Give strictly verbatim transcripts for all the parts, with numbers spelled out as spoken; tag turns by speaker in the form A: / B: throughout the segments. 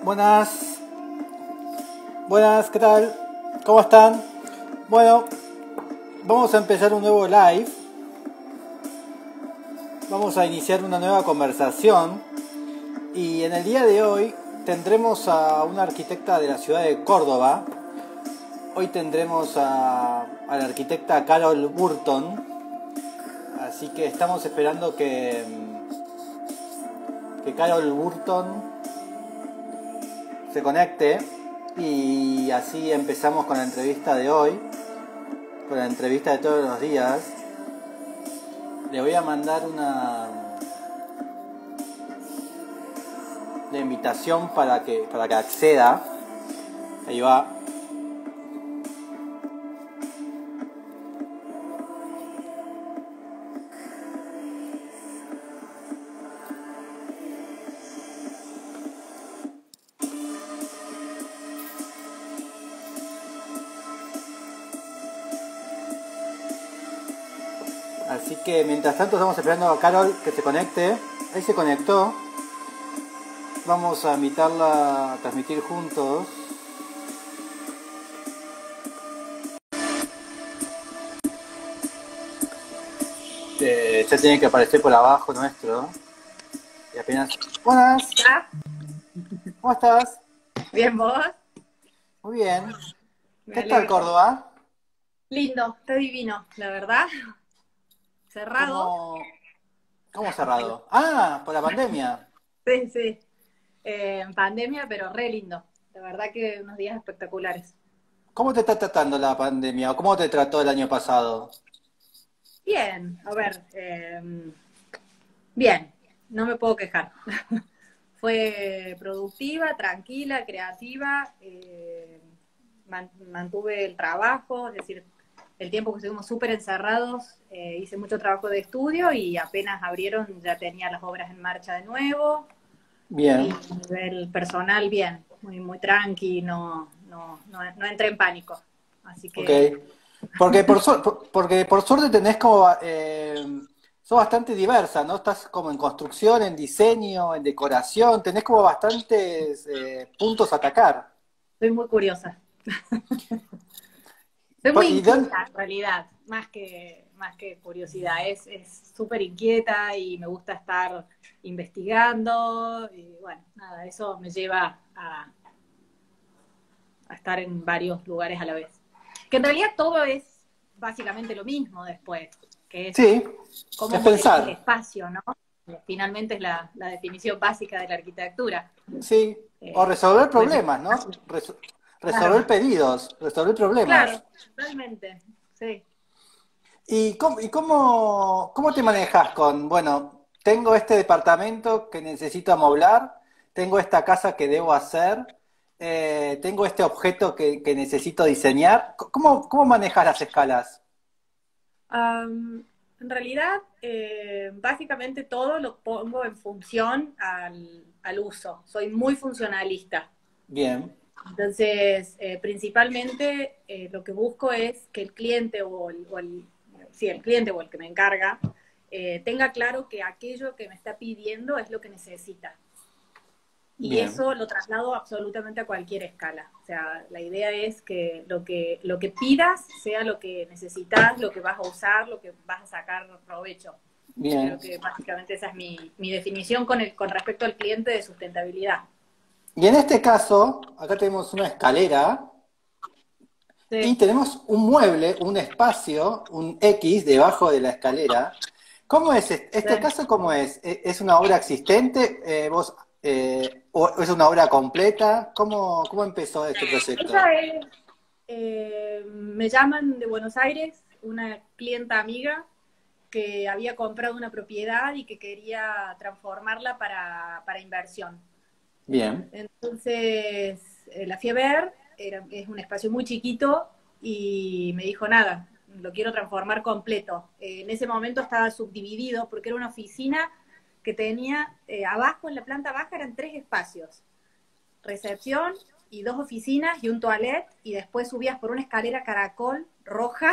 A: Buenas, buenas, ¿qué tal? ¿Cómo están? Bueno, vamos a empezar un nuevo live. Vamos a iniciar una nueva conversación. Y en el día de hoy tendremos a una arquitecta de la ciudad de Córdoba. Hoy tendremos a, a la arquitecta Carol Burton. Así que estamos esperando que, que Carol Burton se conecte y así empezamos con la entrevista de hoy, con la entrevista de todos los días. Le voy a mandar una, una invitación para que, para que acceda. Ahí va. Así que mientras tanto estamos esperando a Carol que se conecte. Ahí se conectó. Vamos a invitarla a transmitir juntos. Eh, ya tiene que aparecer por abajo nuestro. Y apenas... Buenas.
B: ¿Ah?
A: ¿Cómo estás?
B: Bien, ¿vos?
A: Muy bien.
B: Me
A: ¿Qué
B: alegro.
A: tal Córdoba?
B: Lindo, está divino, la verdad. Cerrado.
A: ¿Cómo, ¿Cómo cerrado? Ah, por la pandemia.
B: Sí, sí. Eh, en pandemia, pero re lindo. La verdad que unos días espectaculares.
A: ¿Cómo te está tratando la pandemia? ¿O cómo te trató el año pasado?
B: Bien, a ver. eh, bien, no me puedo quejar. Fue productiva, tranquila, creativa. eh, man- mantuve el trabajo, es decir, el tiempo que estuvimos súper encerrados, eh, hice mucho trabajo de estudio y apenas abrieron ya tenía las obras en marcha de nuevo. Y
A: Bien.
B: a nivel personal, bien, muy, muy tranqui, no, no, no, no entré en pánico. Así
A: Ok.
B: que,
A: Porque por, su- por- porque por suerte tenés como... Eh, sos bastante diversa, ¿no? Estás como en construcción, en diseño, en decoración. Tenés como bastantes eh, puntos a atacar.
B: soy muy curiosa. Soy muy
A: Por- ¿Y dónde-
B: inquieta, en realidad, más que, más que curiosidad. Es, es súper inquieta y me gusta estar investigando. Y bueno, nada, eso me lleva a, a estar en varios lugares a la vez. Que en realidad todo es básicamente lo mismo después, que es
A: Sí,
B: cómo
A: es
B: modelás el
A: pensar.
B: espacio, ¿no? Finalmente es la, la definición básica de la arquitectura.
A: Sí. O
B: Eh,
A: resolver
B: pues,
A: problemas, ¿no? Res-
B: claro,
A: resolver pedidos, resolver problemas.
B: claro, totalmente, sí.
A: ¿Y cómo, y cómo, cómo te manejas con, bueno, tengo este departamento que necesito amoblar, tengo esta casa que debo hacer, eh, tengo este objeto que, que necesito diseñar? ¿Cómo, cómo manejas las escalas?
B: Um, en realidad, eh, básicamente todo lo pongo en función al, al uso. Soy muy funcionalista.
A: Bien,
B: Entonces, eh, principalmente eh, lo que busco es que el cliente o el, o el, sí, el cliente o el que me encarga eh, tenga claro que aquello que me está pidiendo es lo que necesita. Y
A: bien,
B: eso lo traslado absolutamente a cualquier escala. O sea, la idea es que lo que, lo que pidas sea lo que necesitas, lo que vas a usar, lo que vas a sacar provecho.
A: bien.
B: Creo que básicamente esa es mi, mi definición con, el, con respecto al cliente de sustentabilidad.
A: Y en este caso, acá tenemos una escalera y
B: Sí,
A: tenemos un mueble, un espacio, un X debajo de la escalera. ¿Cómo es este,
B: sí.
A: este caso? ¿Cómo es? ¿E- ¿Es una obra existente? Eh, vos, eh, ¿o es una obra completa? ¿Cómo, cómo empezó este proyecto?
B: Esa es, eh, me llaman de Buenos Aires, una clienta amiga que había comprado una propiedad y que quería transformarla para, para inversión.
A: Bien,
B: Entonces eh, la fui a ver, era, es un espacio muy chiquito y me dijo, nada, lo quiero transformar completo. Eh, en ese momento estaba subdividido porque era una oficina que tenía, eh, abajo en la planta baja eran tres espacios, recepción y dos oficinas y un toilet, y después subías por una escalera caracol roja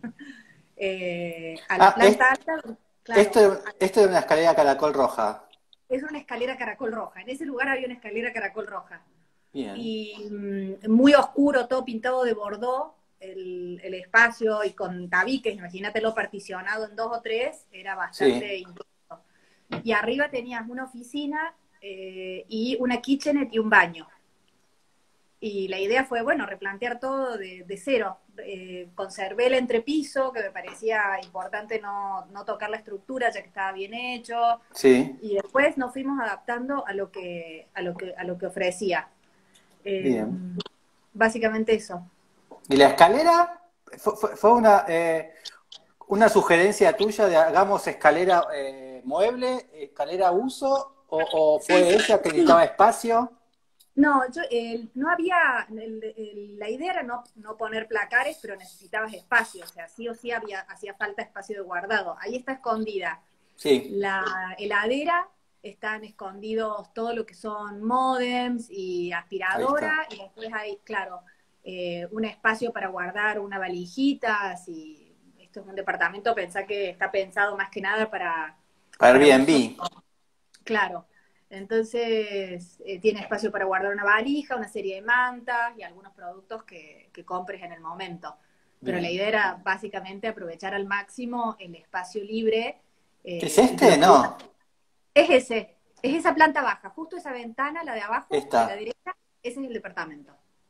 B: eh, a la
A: ah, es-
B: planta alta, claro,
A: esto, esto es una escalera caracol roja.
B: es una escalera caracol roja. En ese lugar había una escalera caracol roja.
A: Bien.
B: y mm, muy oscuro, todo pintado de bordó, el, el espacio y con tabiques, imagínatelo particionado en dos o tres, era bastante
A: Sí,
B: intenso. Y arriba tenías una oficina eh, y una kitchenette y un baño. Y la idea fue, bueno, replantear todo de, de cero. Eh, conservé el entrepiso, que me parecía importante no, no tocar la estructura, ya que estaba bien hecho.
A: sí,
B: Y después nos fuimos adaptando a lo que, a lo que, a lo que ofrecía. Eh,
A: bien.
B: básicamente eso.
A: ¿Y la escalera? ¿Fue, fue- fue una, eh, una sugerencia tuya de hagamos escalera eh, mueble, escalera uso, o, o fue
B: Sí,
A: ella que
B: sí.
A: necesitaba espacio?
B: No, yo, eh, no había, el- el- la idea era no, no poner placares, pero necesitabas espacio, o sea, sí o sí había, hacía falta espacio de guardado. Ahí está escondida
A: Sí,
B: la heladera, están escondidos todo lo que son módems y
A: ahí está.
B: aspiradora, y después hay, claro, eh, un espacio para guardar una valijita, si esto es un departamento, pensá que está pensado más que nada para,
A: Para
B: para uso.
A: Airbnb.
B: Claro, entonces eh, tiene espacio para guardar una valija, una serie de mantas y algunos productos que, que compres en el momento. Pero la
A: Bien.
B: idea era básicamente aprovechar al máximo el espacio libre
A: ¿Qué es
B: eh, y que
A: este?
B: lo pudiera.
A: No,
B: Es ese, es esa planta baja, justo esa ventana, la de abajo, de la
A: esta.
B: derecha, ese es el departamento.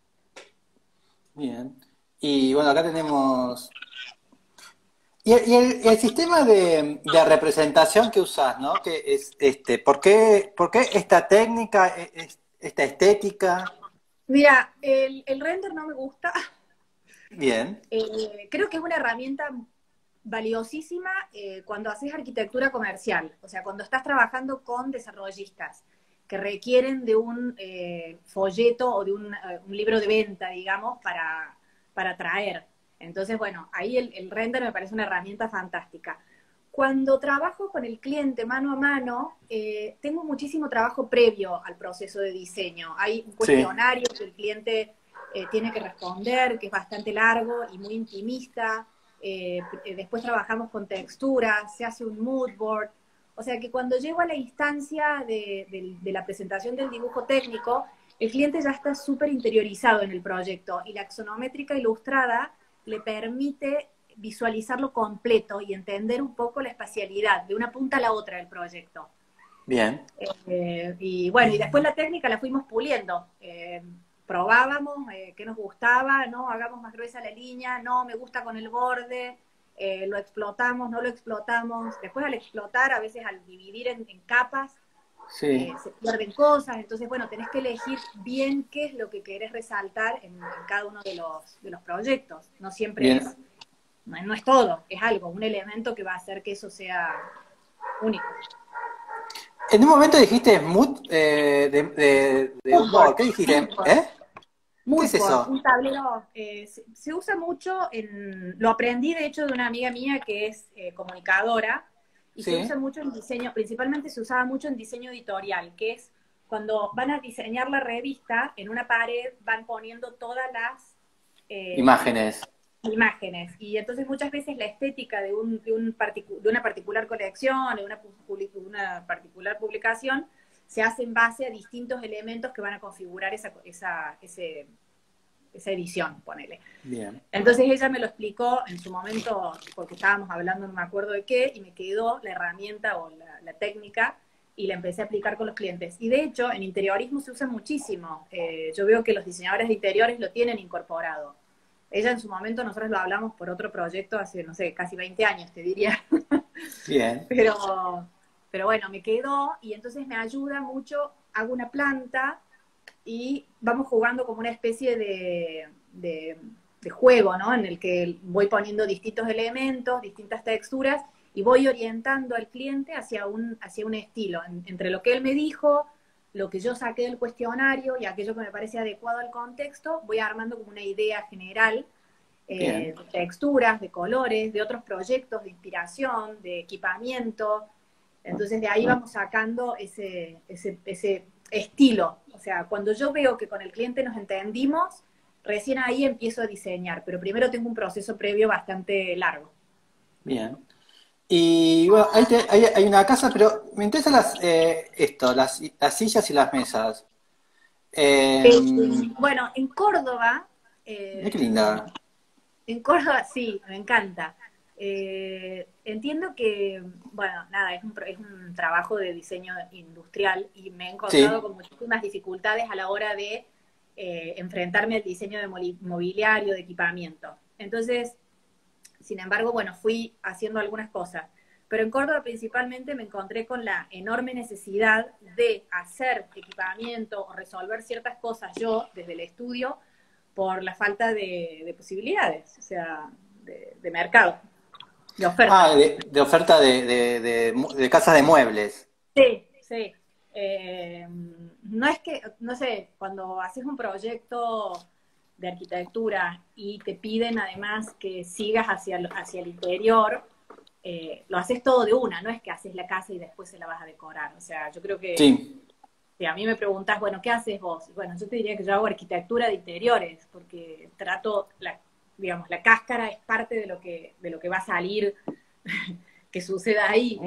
A: Bien. Y bueno, acá tenemos. Y el, y el- el sistema de, de representación que usás, ¿no? Que es este, ¿por qué, por qué esta técnica, e- es- esta estética?
B: Mira, el, el render no me gusta.
A: Bien,
B: Eh, creo que es una herramienta valiosísima eh, cuando haces arquitectura comercial, o sea, cuando estás trabajando con desarrollistas que requieren de un eh, folleto o de un, eh, un libro de venta, digamos, para, para traer. Entonces, bueno, ahí el, el render me parece una herramienta fantástica. Cuando trabajo con el cliente mano a mano, eh, tengo muchísimo trabajo previo al proceso de diseño. Hay un
A: sí,
B: cuestionario que el cliente eh, tiene que responder, que es bastante largo y muy intimista. Eh, después trabajamos con texturas, se hace un mood board. O sea que cuando llego a la instancia de, de, de la presentación del dibujo técnico, el cliente ya está súper interiorizado en el proyecto y la axonométrica ilustrada le permite visualizarlo completo y entender un poco la espacialidad de una punta a la otra del proyecto.
A: bien,
B: Eh, y bueno, y después la técnica la fuimos puliendo. Eh, probábamos eh, qué nos gustaba, no, hagamos más gruesa la línea, no, me gusta con el borde, eh, lo explotamos, no lo explotamos. Después al explotar, a veces al dividir en, en capas,
A: sí,
B: eh, se pierden cosas. Entonces, bueno, tenés que elegir bien qué es lo que querés resaltar en, en cada uno de los, de los proyectos. No siempre
A: bien.
B: es, no, no es todo, es algo, un elemento que va a hacer que eso sea único.
A: En un momento dijiste mood eh, de, de, de humor.
B: Moodboard,
A: ¿Qué dijiste?
B: moodboard.
A: ¿Eh? ¿Qué es
B: Moodboard,
A: eso?
B: un tablero, eh, se, se usa mucho en, lo aprendí de hecho de una amiga mía que es eh, comunicadora, y se usa
A: Sí,
B: mucho en diseño, principalmente se usaba mucho en diseño editorial, que es cuando van a diseñar la revista, en una pared van poniendo todas las eh,
A: imágenes.
B: imágenes, y entonces muchas veces la estética de, un, de, un particu de una particular colección, de una, una particular publicación, se hace en base a distintos elementos que van a configurar esa, esa, ese, esa edición, ponele.
A: Bien,
B: Entonces ella me lo explicó en su momento, porque estábamos hablando, no me acuerdo de qué, y me quedó la herramienta o la, la técnica, y la empecé a aplicar con los clientes. Y de hecho, en interiorismo se usa muchísimo. Eh, yo veo que los diseñadores de interiores lo tienen incorporado. Ella en su momento, nosotros lo hablamos por otro proyecto hace, no sé, casi veinte años, te diría.
A: bien,
B: pero, pero bueno, me quedó y entonces me ayuda mucho. Hago una planta y vamos jugando como una especie de, de, de juego, ¿no? En el que voy poniendo distintos elementos, distintas texturas y voy orientando al cliente hacia un, hacia un estilo, en, entre lo que él me dijo, lo que yo saqué del cuestionario y aquello que me parece adecuado al contexto, voy armando como una idea general eh,
A: bien.
B: de texturas, de colores, de otros proyectos de inspiración, de equipamiento. Entonces de ahí vamos sacando ese, ese, ese estilo. O sea, cuando yo veo que con el cliente nos entendimos, recién ahí empiezo a diseñar, pero primero tengo un proceso previo bastante largo.
A: Bien. Y bueno, ahí te- hay, hay una casa, pero me interesan las, eh, esto, las, las sillas y las mesas. Eh,
B: Eh, bueno, en Córdoba,
A: Mira qué
B: eh,
A: linda.
B: en Córdoba sí, me encanta. Eh, entiendo que, bueno, nada, es un, pro- es un trabajo de diseño industrial y me he encontrado
A: Sí.
B: con muchísimas dificultades a la hora de eh, enfrentarme al diseño de moli- mobiliario, de equipamiento. Entonces, sin embargo, bueno, fui haciendo algunas cosas. Pero en Córdoba principalmente me encontré con la enorme necesidad de hacer equipamiento o resolver ciertas cosas yo desde el estudio por la falta de, de posibilidades, o sea, de, de mercado, de
A: Ah,
B: oferta.
A: de, de oferta de, de, de, mu- de casas de muebles.
B: Sí, sí. Eh, no es que, no sé, cuando haces un proyecto de arquitectura y te piden además que sigas hacia, el- hacia el interior, eh, lo haces todo de una, no es que haces la casa y después se la vas a decorar. O sea, yo creo que
A: Sí,
B: si a mí me preguntás, bueno, ¿qué haces vos? Bueno, yo te diría que yo hago arquitectura de interiores, porque trato, la, digamos, la cáscara es parte de lo que, de lo que va a salir que suceda ahí.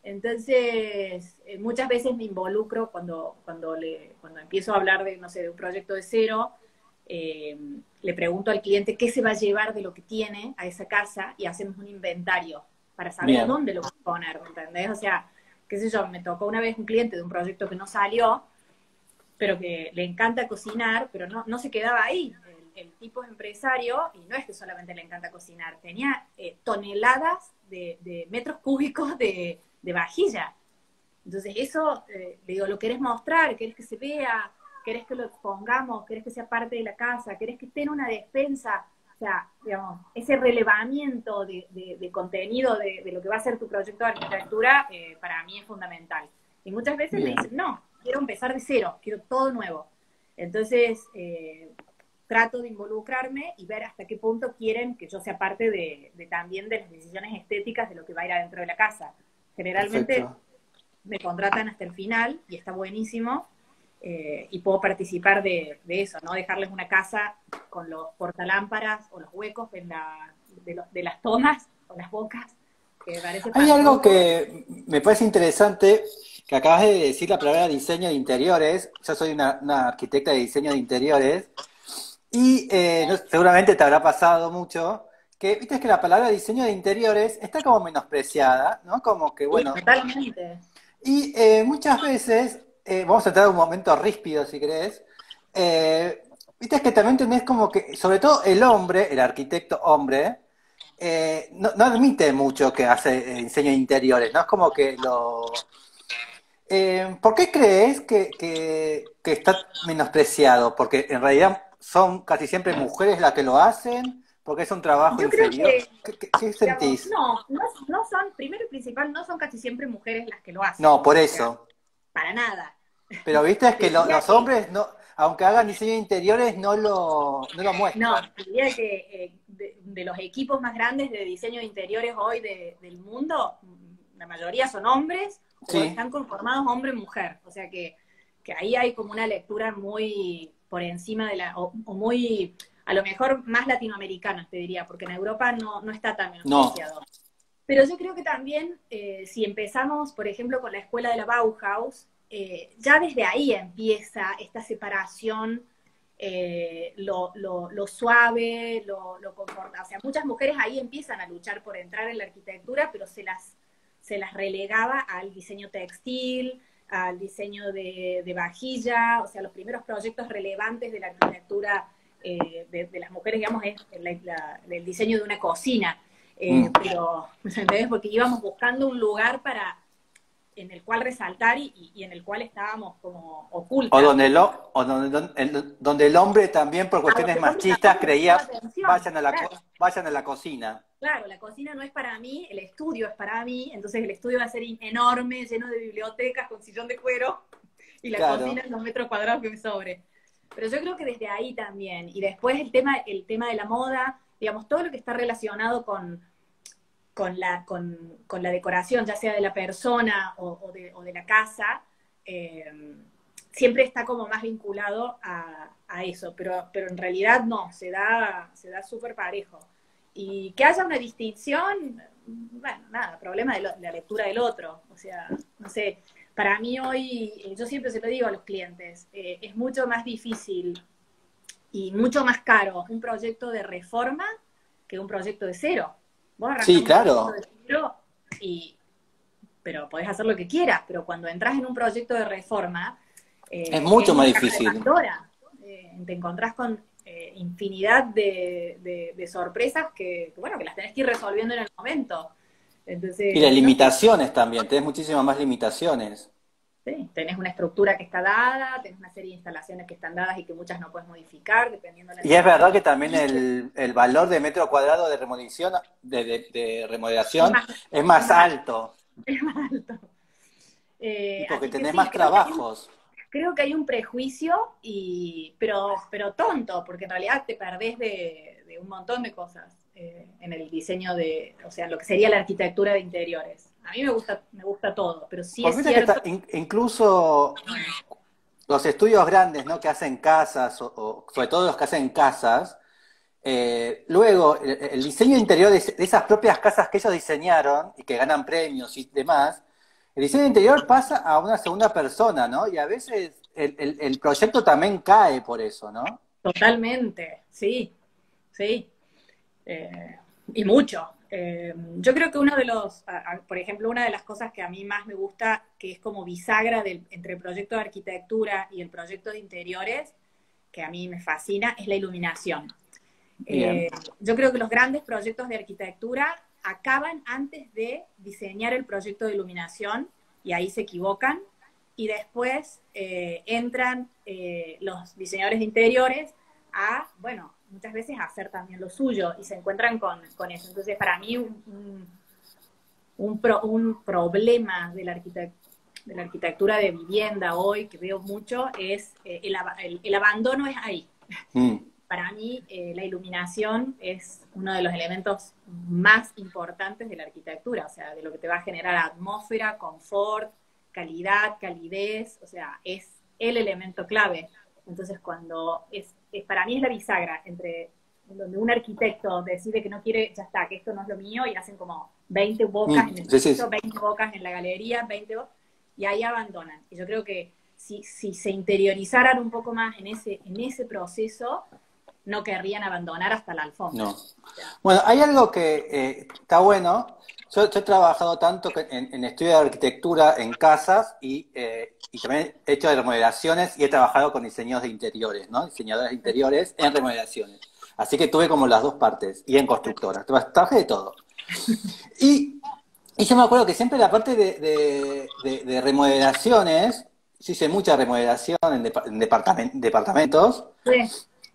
B: Entonces, eh, muchas veces me involucro cuando, cuando, le, cuando empiezo a hablar de, no sé, de un proyecto de cero, eh, le pregunto al cliente qué se va a llevar de lo que tiene a esa casa y hacemos un inventario para saber a
A: bien.
B: dónde lo voy a poner, ¿entendés? O sea, qué sé yo, me tocó una vez un cliente de un proyecto que no salió, pero que le encanta cocinar, pero no, no se quedaba ahí. El, el tipo es empresario y no es que solamente le encanta cocinar, tenía eh, toneladas de, de, metros cúbicos de, de vajilla. Entonces eso, eh, le digo, ¿lo querés mostrar? ¿Querés que se vea? ¿Querés que lo expongamos? ¿Querés que sea parte de la casa? ¿Querés que esté en una despensa? O sea, digamos, ese relevamiento de, de, de contenido de, de, lo que va a ser tu proyecto de arquitectura, eh, para mí es fundamental. Y muchas veces me
A: Bien.
B: dicen, no, quiero empezar de cero, quiero todo nuevo. Entonces, eh, trato de involucrarme y ver hasta qué punto quieren que yo sea parte de, de también de las decisiones estéticas de lo que va a ir adentro de la casa. Generalmente
A: Perfecto.
B: me contratan hasta el final y está buenísimo, eh, y puedo participar de, de, eso, ¿no? Dejarles una casa con los portalámparas o los huecos en la, de, los, de las tomas o las bocas, que me parece
A: Hay algo
B: fastuoso.
A: que me parece interesante, que acabas de decir la palabra diseño de interiores. Yo soy una, una arquitecta de diseño de interiores y eh, no- seguramente te habrá pasado mucho que, viste que la palabra diseño de interiores está como menospreciada, ¿no? Como que,
B: Sí,
A: bueno,
B: totalmente.
A: y eh, muchas veces, eh, vamos a entrar en un momento ríspido si querés, eh, viste que también tenés como que, sobre todo el hombre, el arquitecto hombre, eh, no, no admite mucho que hace eh, diseño de interiores, ¿no? Es como que lo... Eh, ¿por qué crees que, que, que está menospreciado? Porque en realidad son casi siempre mujeres las que lo hacen, porque es un trabajo
B: Yo creo
A: inferior.
B: que,
A: ¿Qué, qué- qué
B: digamos,
A: sentís?
B: no, no, no son, primero y principal, no son casi siempre mujeres las que lo hacen,
A: No, por
B: o sea,
A: eso.
B: para nada.
A: Pero viste es
B: Te
A: que lo-
B: diría
A: los
B: que
A: hombres, no, aunque hagan diseño de interiores, no lo, no lo
B: no,
A: muestran.
B: diría que eh, de, de, los equipos más grandes de diseño de interiores hoy de, del mundo, la mayoría son hombres o
A: Sí,
B: están conformados hombre-mujer. O sea que, que ahí hay como una lectura muy por encima de la, o, o muy, a lo mejor más latinoamericana, te diría, porque en Europa no, no está tan
A: no,
B: menospreciado. Pero yo creo que también, eh, si empezamos, por ejemplo, con la escuela de la Bauhaus, eh, ya desde ahí empieza esta separación, eh, lo, lo, lo, suave, lo, lo confortable. O sea, muchas mujeres ahí empiezan a luchar por entrar en la arquitectura, pero se las, se las relegaba al diseño textil, al diseño de, de vajilla, o sea, los primeros proyectos relevantes de la arquitectura, eh, de, de, las mujeres, digamos, es la, la, el diseño de una cocina. Eh,
A: mm.
B: pero, ¿entendés? Porque íbamos buscando un lugar para, en el cual resaltar y, y en el cual estábamos como
A: O
B: ocultas.
A: donde, el, o donde, donde el, donde el hombre también por
B: A
A: cuestiones
B: donde el hombre
A: machistas
B: tampoco le prestaba
A: creía,
B: atención.
A: vayan a la,
B: Claro,
A: co- vayan a la cocina.
B: claro, la cocina no es para mí, el estudio es para mí, entonces el estudio va a ser enorme, lleno de bibliotecas, con sillón de cuero, y la cocina
A: Claro.
B: en los metros cuadrados que me sobre. Pero yo creo que desde ahí también. Y después el tema, el tema de la moda, digamos, todo lo que está relacionado con con la, con, con la decoración, ya sea de la persona o, o, de, o de, la casa, eh, siempre está como más vinculado a, a eso, pero, pero, en realidad no, se da, se da súper parejo. Y que haya una distinción, bueno, nada, problema de, lo, de la lectura del otro, o sea, no sé, para mí hoy, eh, yo siempre se lo digo a los clientes, eh, es mucho más difícil y mucho más caro un proyecto de reforma que un proyecto de cero. Vos arrancás
A: Sí,
B: un proyecto
A: claro.
B: de cero y, pero podés hacer lo que quieras, pero cuando entras en un proyecto de reforma,
A: Es
B: eh, es
A: mucho más
B: una caja de
A: difícil.
B: Pandora. Eh, te encontrás con eh, infinidad de, de, de sorpresas que, que, bueno, que las tenés que ir resolviendo en el momento.
A: Y las
B: Entonces, no sé,
A: limitaciones también, tenés muchísimas más limitaciones.
B: sí, tenés una estructura que está dada, tenés una serie de instalaciones que están dadas y que muchas no puedes modificar dependiendo de la
A: Y es verdad
B: necesidad
A: que
B: del
A: también
B: cliente.
A: el, el valor de metro cuadrado de remodelación, de, de- de
B: Es
A: remodelación
B: más,
A: es
B: es
A: más
B: más alto.
A: alto,
B: Es más alto.
A: y
B: Eh,
A: porque
B: así que
A: tenés
B: sí,
A: más
B: creo que hay un,
A: trabajos.
B: creo que hay un prejuicio, y, pero, pero tonto, porque en realidad te perdés de, de un montón de cosas eh, en el diseño de, o sea, lo que sería la arquitectura de interiores. A mí me gusta, me gusta todo, pero sí
A: Porque
B: es
A: viste que está,
B: cierto.
A: in- incluso los estudios grandes, ¿no? Que hacen casas, o, o sobre todo los que hacen casas, eh, luego el, el diseño interior de, de esas propias casas que ellos diseñaron y que ganan premios y demás, el diseño interior pasa a una segunda persona, ¿no? Y a veces el, el- el proyecto también cae por eso, ¿no?
B: Totalmente, sí, sí. Eh, y mucho. Eh, yo creo que uno de los, a- a- por ejemplo, una de las cosas que a mí más me gusta, que es como bisagra del, entre el proyecto de arquitectura y el proyecto de interiores, que a mí me fascina, es la iluminación.
A: Bien.
B: Eh, yo creo que los grandes proyectos de arquitectura acaban antes de diseñar el proyecto de iluminación y ahí se equivocan. Y después eh, entran eh, los diseñadores de interiores a, bueno, muchas veces a hacer también lo suyo y se encuentran con, con eso. Entonces, para mí, un, un, un, pro, un problema de la, arquitect de la arquitectura de vivienda hoy, que veo mucho, es eh, el, el, el abandono es ahí.
A: Mm.
B: Para mí, eh, la iluminación es uno de los elementos más importantes de la arquitectura, o sea, de lo que te va a generar atmósfera, confort, calidad, calidez, o sea, es el elemento clave. Entonces, cuando es, es para mí es la bisagra entre donde un arquitecto decide que no quiere, ya está, que esto no es lo mío, y hacen como veinte bocas
A: Mm.
B: en el
A: Sí,
B: piso,
A: sí.
B: veinte bocas en la galería, veinte bocas, y ahí abandonan. Y yo creo que si, si se interiorizaran un poco más en ese, en ese proceso, no querrían abandonar hasta la alfombra.
A: No.
B: O sea,
A: Bueno, hay algo que eh, está bueno. Yo, yo he trabajado tanto que en, en estudio de arquitectura en casas y, eh, y también he hecho de remodelaciones y he trabajado con diseños de interiores, ¿no? Diseñadores de interiores en remodelaciones. Así que tuve como las dos partes y en constructoras. Trabajé de todo. Y, y yo me acuerdo que siempre la parte de, de, de, de remodelaciones, yo hice mucha remodelación en, depa- en departamen- departamentos.
B: sí,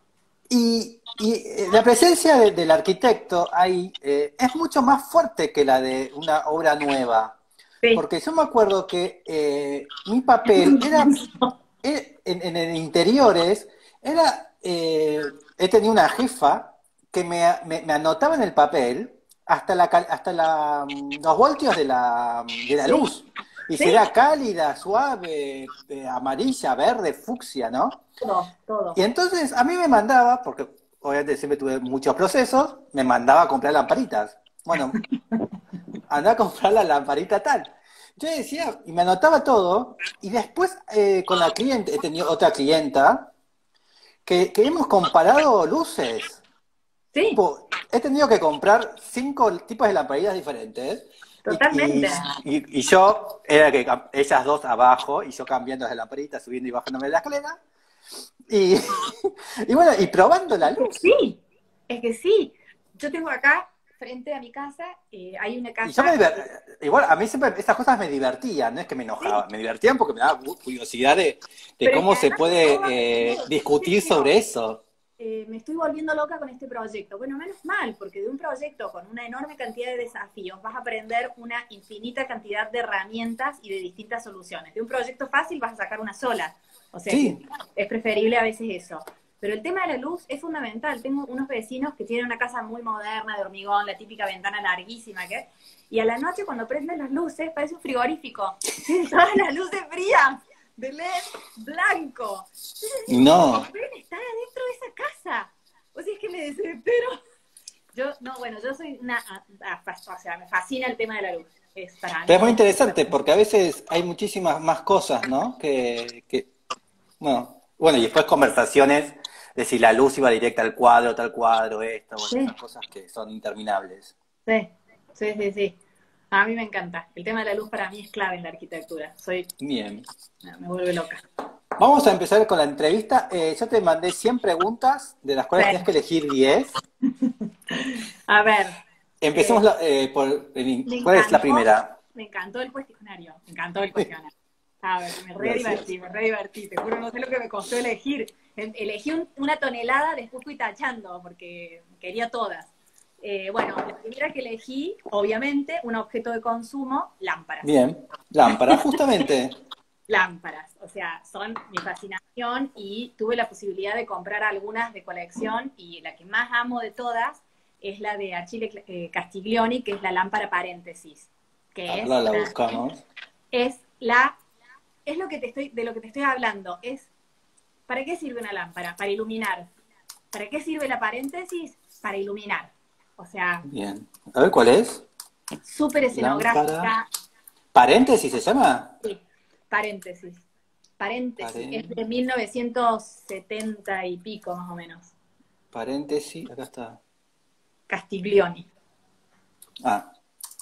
A: Y, y, eh, la presencia de- del arquitecto ahí eh, es mucho más fuerte que la de una obra nueva.
B: sí,
A: Porque yo me acuerdo que eh, mi papel era, eh, en, en el interiores, era, eh, he tenido una jefa que me, me- me anotaba en el papel hasta, la, cal- hasta la, mm, los voltios de la, de la
B: sí,
A: luz. Y si
B: sí,
A: era cálida, suave, eh, amarilla, verde, fucsia, ¿no?
B: todo,
A: Y
B: todo.
A: entonces a mí me mandaba, porque obviamente siempre tuve muchos procesos, me mandaba a comprar lamparitas. Bueno, andá a comprar la lamparita tal. Yo decía, y me anotaba todo, y después eh, con la cliente, he tenido otra clienta, que, que hemos comparado luces.
B: Sí,
A: Tipo, he tenido que comprar cinco tipos de lamparitas diferentes, y, y,
B: totalmente.
A: y- y yo, era que cam- ellas dos abajo, y yo cambiando las lamparitas, subiendo y bajándome de la escalera, y, y bueno, y probando la
B: Es que
A: luz.
B: sí, es que sí. Yo tengo acá, frente a mi casa, eh, hay una
A: Y yo me
B: casa que,
A: diver- igual a mí siempre esas cosas me divertían, no es que me
B: sí,
A: enojaba, me divertían porque me daba cu- curiosidad de, de
B: pero es que
A: cómo se
B: además es todo,
A: puede eh,
B: todo- yo siempre
A: discutir
B: digo,
A: sobre eso.
B: eh, me estoy volviendo loca con este proyecto. Bueno, menos mal, porque de un proyecto con una enorme cantidad de desafíos vas a aprender una infinita cantidad de herramientas y de distintas soluciones. De un proyecto fácil vas a sacar una sola. O sea que
A: Sí,
B: es preferible a veces eso. Pero el tema de la luz es fundamental. Tengo unos vecinos que tienen una casa muy moderna, de hormigón, la típica ventana larguísima, que y a la noche cuando prenden las luces parece un frigorífico. Tienen todas las luces frías, de L E D blanco. Entonces digo, ¿cómo
A: no.
B: pueden estar adentro de esa casa? O sea, es que me desespero. Yo, no, bueno, yo soy una, a- a- o sea, me fascina el tema de la luz. Es para
A: Pero es
B: mí
A: muy
B: es
A: interesante porque a veces hay muchísimas más cosas, ¿no? Que, que bueno, bueno, y después conversaciones de si la luz iba directa al cuadro, tal cuadro, esto, bueno,
B: sí,
A: esas cosas que son interminables.
B: sí, sí, sí, sí. A mí me encanta. El tema de la luz para mí es clave en la arquitectura. Soy,
A: Bien.
B: me vuelve loca.
A: Vamos a empezar con la entrevista. Eh, yo te mandé cien preguntas, de las cuales tienes que
B: Sí.
A: elegir diez.
B: A ver,
A: Empecemos
B: eh,
A: la- eh, por... el-
B: me
A: ¿Cuál es la
B: encantó,
A: primera?
B: me encantó el cuestionario, me encantó el cuestionario. A ver, me re
A: Gracias.
B: divertí, me re divertí, te juro, no sé lo que me costó elegir. E- Elegí un- una tonelada, después fui tachando, porque quería todas. Eh, bueno, la primera que elegí, obviamente, un objeto de consumo, lámparas.
A: Bien. Lámpara, justamente.
B: Lámparas, o sea, son mi fascinación y tuve la posibilidad de comprar algunas de colección y la que más amo de todas es la de Achille eh, Castiglioni, que es la lámpara paréntesis, que es
A: Ahora la
B: una,
A: buscamos.
B: es la, es lo que te estoy, de lo que te estoy hablando, es, ¿para qué sirve una lámpara? Para iluminar. ¿Para qué sirve la paréntesis? Para iluminar. O sea,
A: Bien. A ver, ¿cuál es?
B: súper
A: Lámpara.
B: escenográfica.
A: ¿Paréntesis se llama?
B: Sí, paréntesis. Paréntesis. Es
A: Paren-
B: de mil novecientos setenta y pico, más o menos.
A: Paréntesis, acá está.
B: Castiglioni.
A: Ah,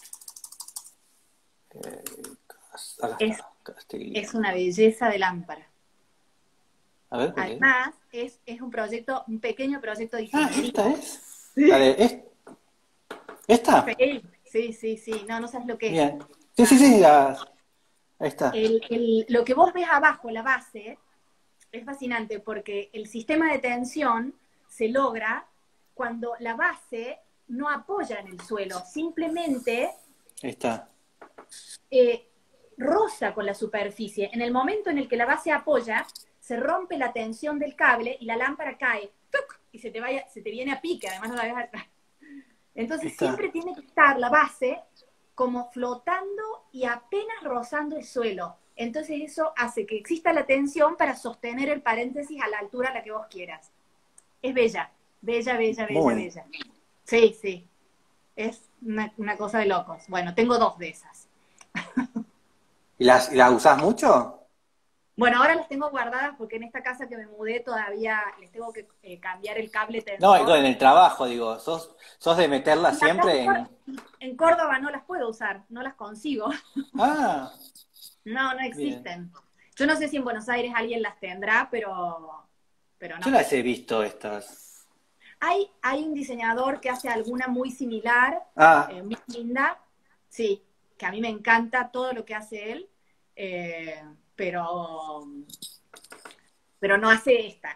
A: eh, acá
B: Es,
A: está. Castiglione.
B: es una belleza de lámpara.
A: A ver, ¿cuál es?
B: Además, es, es un proyecto, un pequeño proyecto de
A: Ah,
B: ingeniería.
A: esta es. La de, ¿es- ¿esta?
B: Sí, sí, sí, sí. No, no sabes lo que es.
A: Bien. Sí, sí, sí, la- ahí está.
B: El, el- lo que vos ves abajo, la base, es fascinante porque el sistema de tensión se logra cuando la base no apoya en el suelo, simplemente
A: Ahí está.
B: eh, roza con la superficie. En el momento en el que la base apoya, se rompe la tensión del cable y la lámpara cae ¡tuc! Y se te, vaya, se te viene a pique, además no la ves atrás.
A: Ahí
B: Entonces
A: está.
B: siempre tiene que estar la base como flotando y apenas rozando el suelo. Entonces eso hace que exista la tensión para sostener el paréntesis a la altura a la que vos quieras. Es bella, bella, bella, bella,
A: Muy.
B: bella. Sí, sí. Es una, una cosa de locos. Bueno, tengo dos de esas.
A: ¿Y las, y las usás mucho?
B: Bueno, ahora las tengo guardadas porque en esta casa que me mudé todavía les tengo que eh, cambiar el cable
A: No, digo,
B: tensor.
A: en el trabajo, digo, ¿sos, sos de meterlas
B: Y acá
A: siempre en...
B: en Córdoba no las puedo usar, no las consigo.
A: Ah,
B: No, no
A: bien.
B: existen. Yo no sé si en Buenos Aires alguien las tendrá, pero, pero
A: Yo
B: no.
A: las he visto estas.
B: Hay, hay un diseñador que hace alguna muy similar,
A: Ah,
B: eh, muy linda, sí, que a mí me encanta todo lo que hace él, eh, pero, pero no hace esta.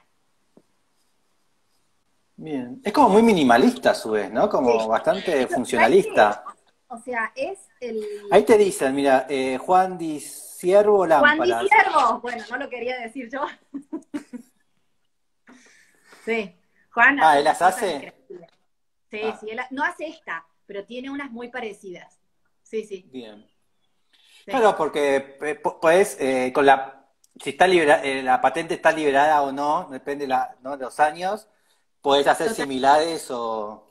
A: bien. Es como muy minimalista a su vez, ¿no? Como
B: Sí.
A: bastante
B: Pero, ¿sabes qué es?
A: funcionalista.
B: O sea, es
A: Ahí
B: el...
A: te dicen, mira, eh, Juan Di Ciervo
B: Juan Di
A: Lámparas.
B: Ciervo. Bueno, no lo quería decir yo. Sí, Juan
A: Ah,
B: hace
A: ¿él
B: unas
A: las
B: cosas
A: hace?
B: increíbles. Sí,
A: Ah,
B: sí, él no hace esta, pero tiene unas muy parecidas. Sí, sí,
A: bien.
B: sí.
A: Claro, porque eh, po- podés, eh, con la, si está libera- eh, la patente está liberada o no, depende la, ¿no? de los años, podés hacer
B: Total.
A: similares o...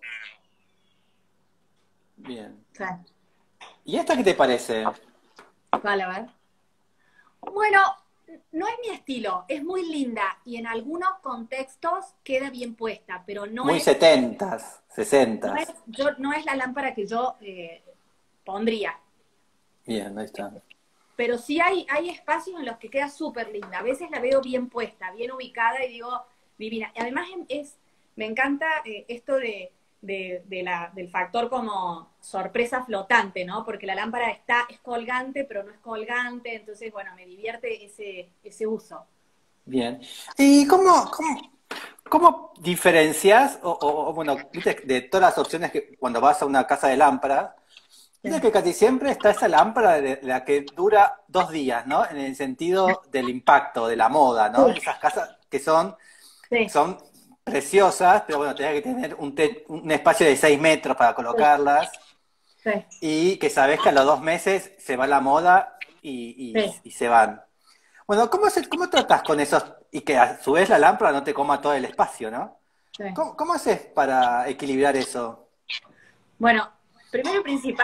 A: Bien.
B: Sí.
A: ¿Y esta qué te parece?
B: Vale, a ver. Bueno, no es mi estilo, es muy linda y en algunos contextos queda bien puesta, pero no
A: Muy
B: es,
A: setentas,
B: no es,
A: sesentas.
B: yo, no es la lámpara que yo eh, pondría.
A: Bien, ahí está.
B: Pero sí hay, hay espacios en los que queda súper linda. A veces la veo bien puesta, bien ubicada y digo, divina. Y además es, me encanta eh, esto de, de, de la, del factor como sorpresa flotante, ¿no? Porque la lámpara está, es colgante, pero no es colgante. Entonces, bueno, me divierte ese, ese uso.
A: Bien. ¿Y cómo, cómo, cómo diferencias, o, o- o, bueno, viste, de todas las opciones que cuando vas a una casa de lámparas, viste
B: Sí,
A: que casi siempre está esa lámpara de la que dura dos días, ¿no? En el sentido del impacto, de la moda, ¿no? Esas casas que son,
B: sí,
A: son preciosas, pero bueno, tenés que tener un, te- un espacio de seis metros para colocarlas
B: sí,
A: y que sabés que a los dos meses se va la moda y, y-
B: sí,
A: y se van. Bueno, ¿cómo, es el- cómo tratas con esos y que a su vez la lámpara no te coma todo el espacio, ¿no?
B: sí.
A: ¿Cómo, cómo haces para equilibrar eso?
B: Bueno, primero y principal,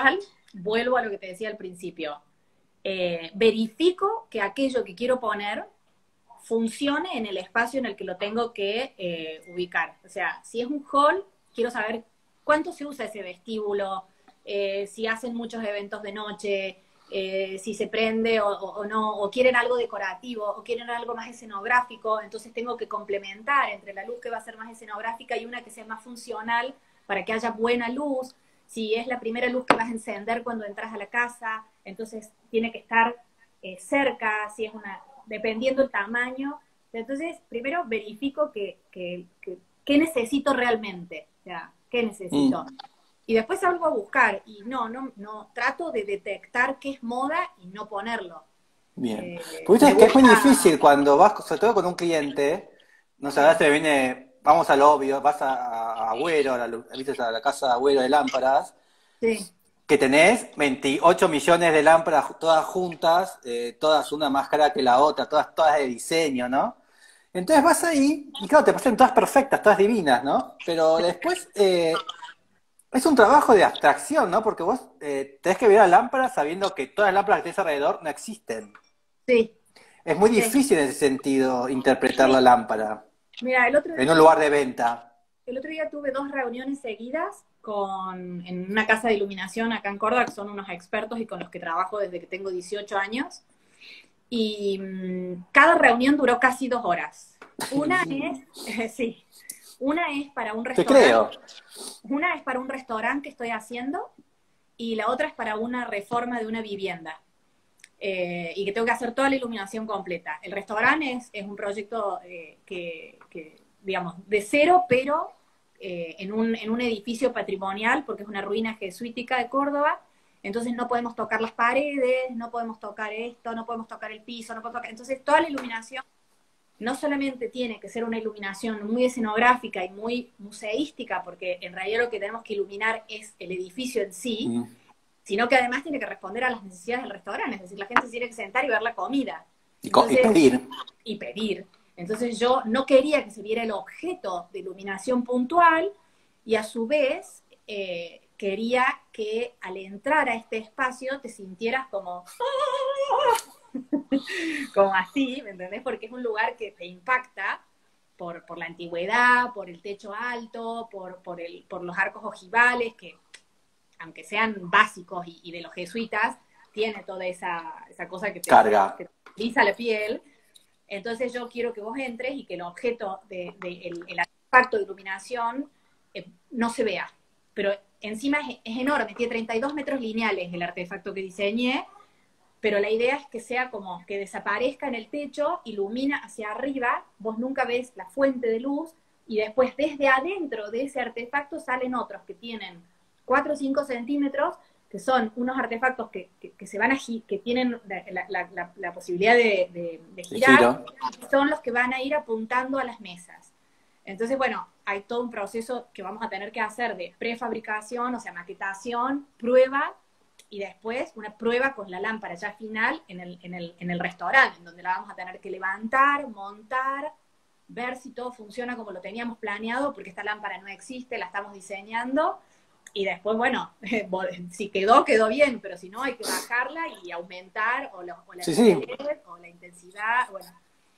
B: vuelvo a lo que te decía al principio. Eh, verifico que aquello que quiero poner funcione en el espacio en el que lo tengo que eh, ubicar. O sea, si es un hall, quiero saber cuánto se usa ese vestíbulo, eh, si hacen muchos eventos de noche, eh, si se prende o, o, o no, o quieren algo decorativo, o quieren algo más escenográfico, entonces tengo que complementar entre la luz que va a ser más escenográfica y una que sea más funcional para que haya buena luz. Si es la primera luz que vas a encender cuando entras a la casa, entonces tiene que estar eh, cerca, si es una, dependiendo el tamaño. Entonces, primero verifico que, que, que, qué necesito realmente, o sea, qué necesito. Mm. Y después salgo a buscar, y no, no, no, trato de detectar qué es moda y no ponerlo.
A: Bien. Eh, Pues es que es muy difícil cuando vas, sobre todo con un cliente, no sé, ahora te viene, vamos al obvio, vas a, a Agüero, a la, a la casa de Agüero de lámparas,
B: sí.
A: que tenés veintiocho millones de lámparas todas juntas, eh, todas una más cara que la otra, todas, todas de diseño, ¿no? Entonces vas ahí, y claro, te parecen todas perfectas, todas divinas, ¿no? Pero después eh, es un trabajo de abstracción, ¿no? Porque vos eh, tenés que ver a lámparas sabiendo que todas las lámparas que tenés alrededor no existen.
B: Sí.
A: Es muy difícil en ese sentido interpretar
B: sí.
A: la lámpara.
B: Mira, el otro día,
A: en un lugar de venta.
B: El otro día tuve dos reuniones seguidas con, en una casa de iluminación acá en Córdoba, que son unos expertos y con los que trabajo desde que tengo dieciocho años. Y mmm, cada reunión duró casi dos horas. Una es, eh, sí, una es para un restaurante.
A: Te creo.
B: Una es para un restaurante que estoy haciendo y la otra es para una reforma de una vivienda. Eh, y que tengo que hacer toda la iluminación completa. El restaurante es, es un proyecto eh, que, que, digamos, de cero, pero eh, en, un, en un edificio patrimonial, porque es una ruina jesuítica de Córdoba, entonces no podemos tocar las paredes, no podemos tocar esto, no podemos tocar el piso, no podemos tocar... Entonces toda la iluminación no solamente tiene que ser una iluminación muy escenográfica y muy museística, porque en realidad lo que tenemos que iluminar es el edificio en sí, mm. sino que además tiene que responder a las necesidades del restaurante, es decir, la gente se tiene que sentar y ver la comida.
A: Entonces, y pedir.
B: Y pedir. Entonces yo no quería que se viera el objeto de iluminación puntual y a su vez eh, quería que al entrar a este espacio te sintieras como... como así, ¿me entendés? Porque es un lugar que te impacta por, por la antigüedad, por el techo alto, por, por, el, por los arcos ojivales, que aunque sean básicos y, y de los jesuitas, tiene toda esa, esa cosa que te,
A: Carga.
B: que te lisa la piel. Entonces yo quiero que vos entres y que el objeto, de, de, el, el artefacto de iluminación eh, no se vea. Pero encima es, es enorme, tiene treinta y dos metros lineales el artefacto que diseñé, pero la idea es que sea como que desaparezca en el techo, ilumina hacia arriba, vos nunca ves la fuente de luz, y después desde adentro de ese artefacto salen otros que tienen cuatro o cinco centímetros, que son unos artefactos que, que, que se van a que tienen la, la, la, la posibilidad de, de, de girar, son los que van a ir apuntando a las mesas. Entonces, bueno, hay todo un proceso que vamos a tener que hacer de prefabricación, o sea, maquetación, prueba, y después una prueba con la lámpara ya final en el, en el, en el restaurante, en donde la vamos a tener que levantar, montar, ver si todo funciona como lo teníamos planeado, porque esta lámpara no existe, la estamos diseñando, y después, bueno, si quedó, quedó bien, pero si no, hay que bajarla y aumentar, o, lo, o la
A: sí, sí.
B: o la intensidad, bueno.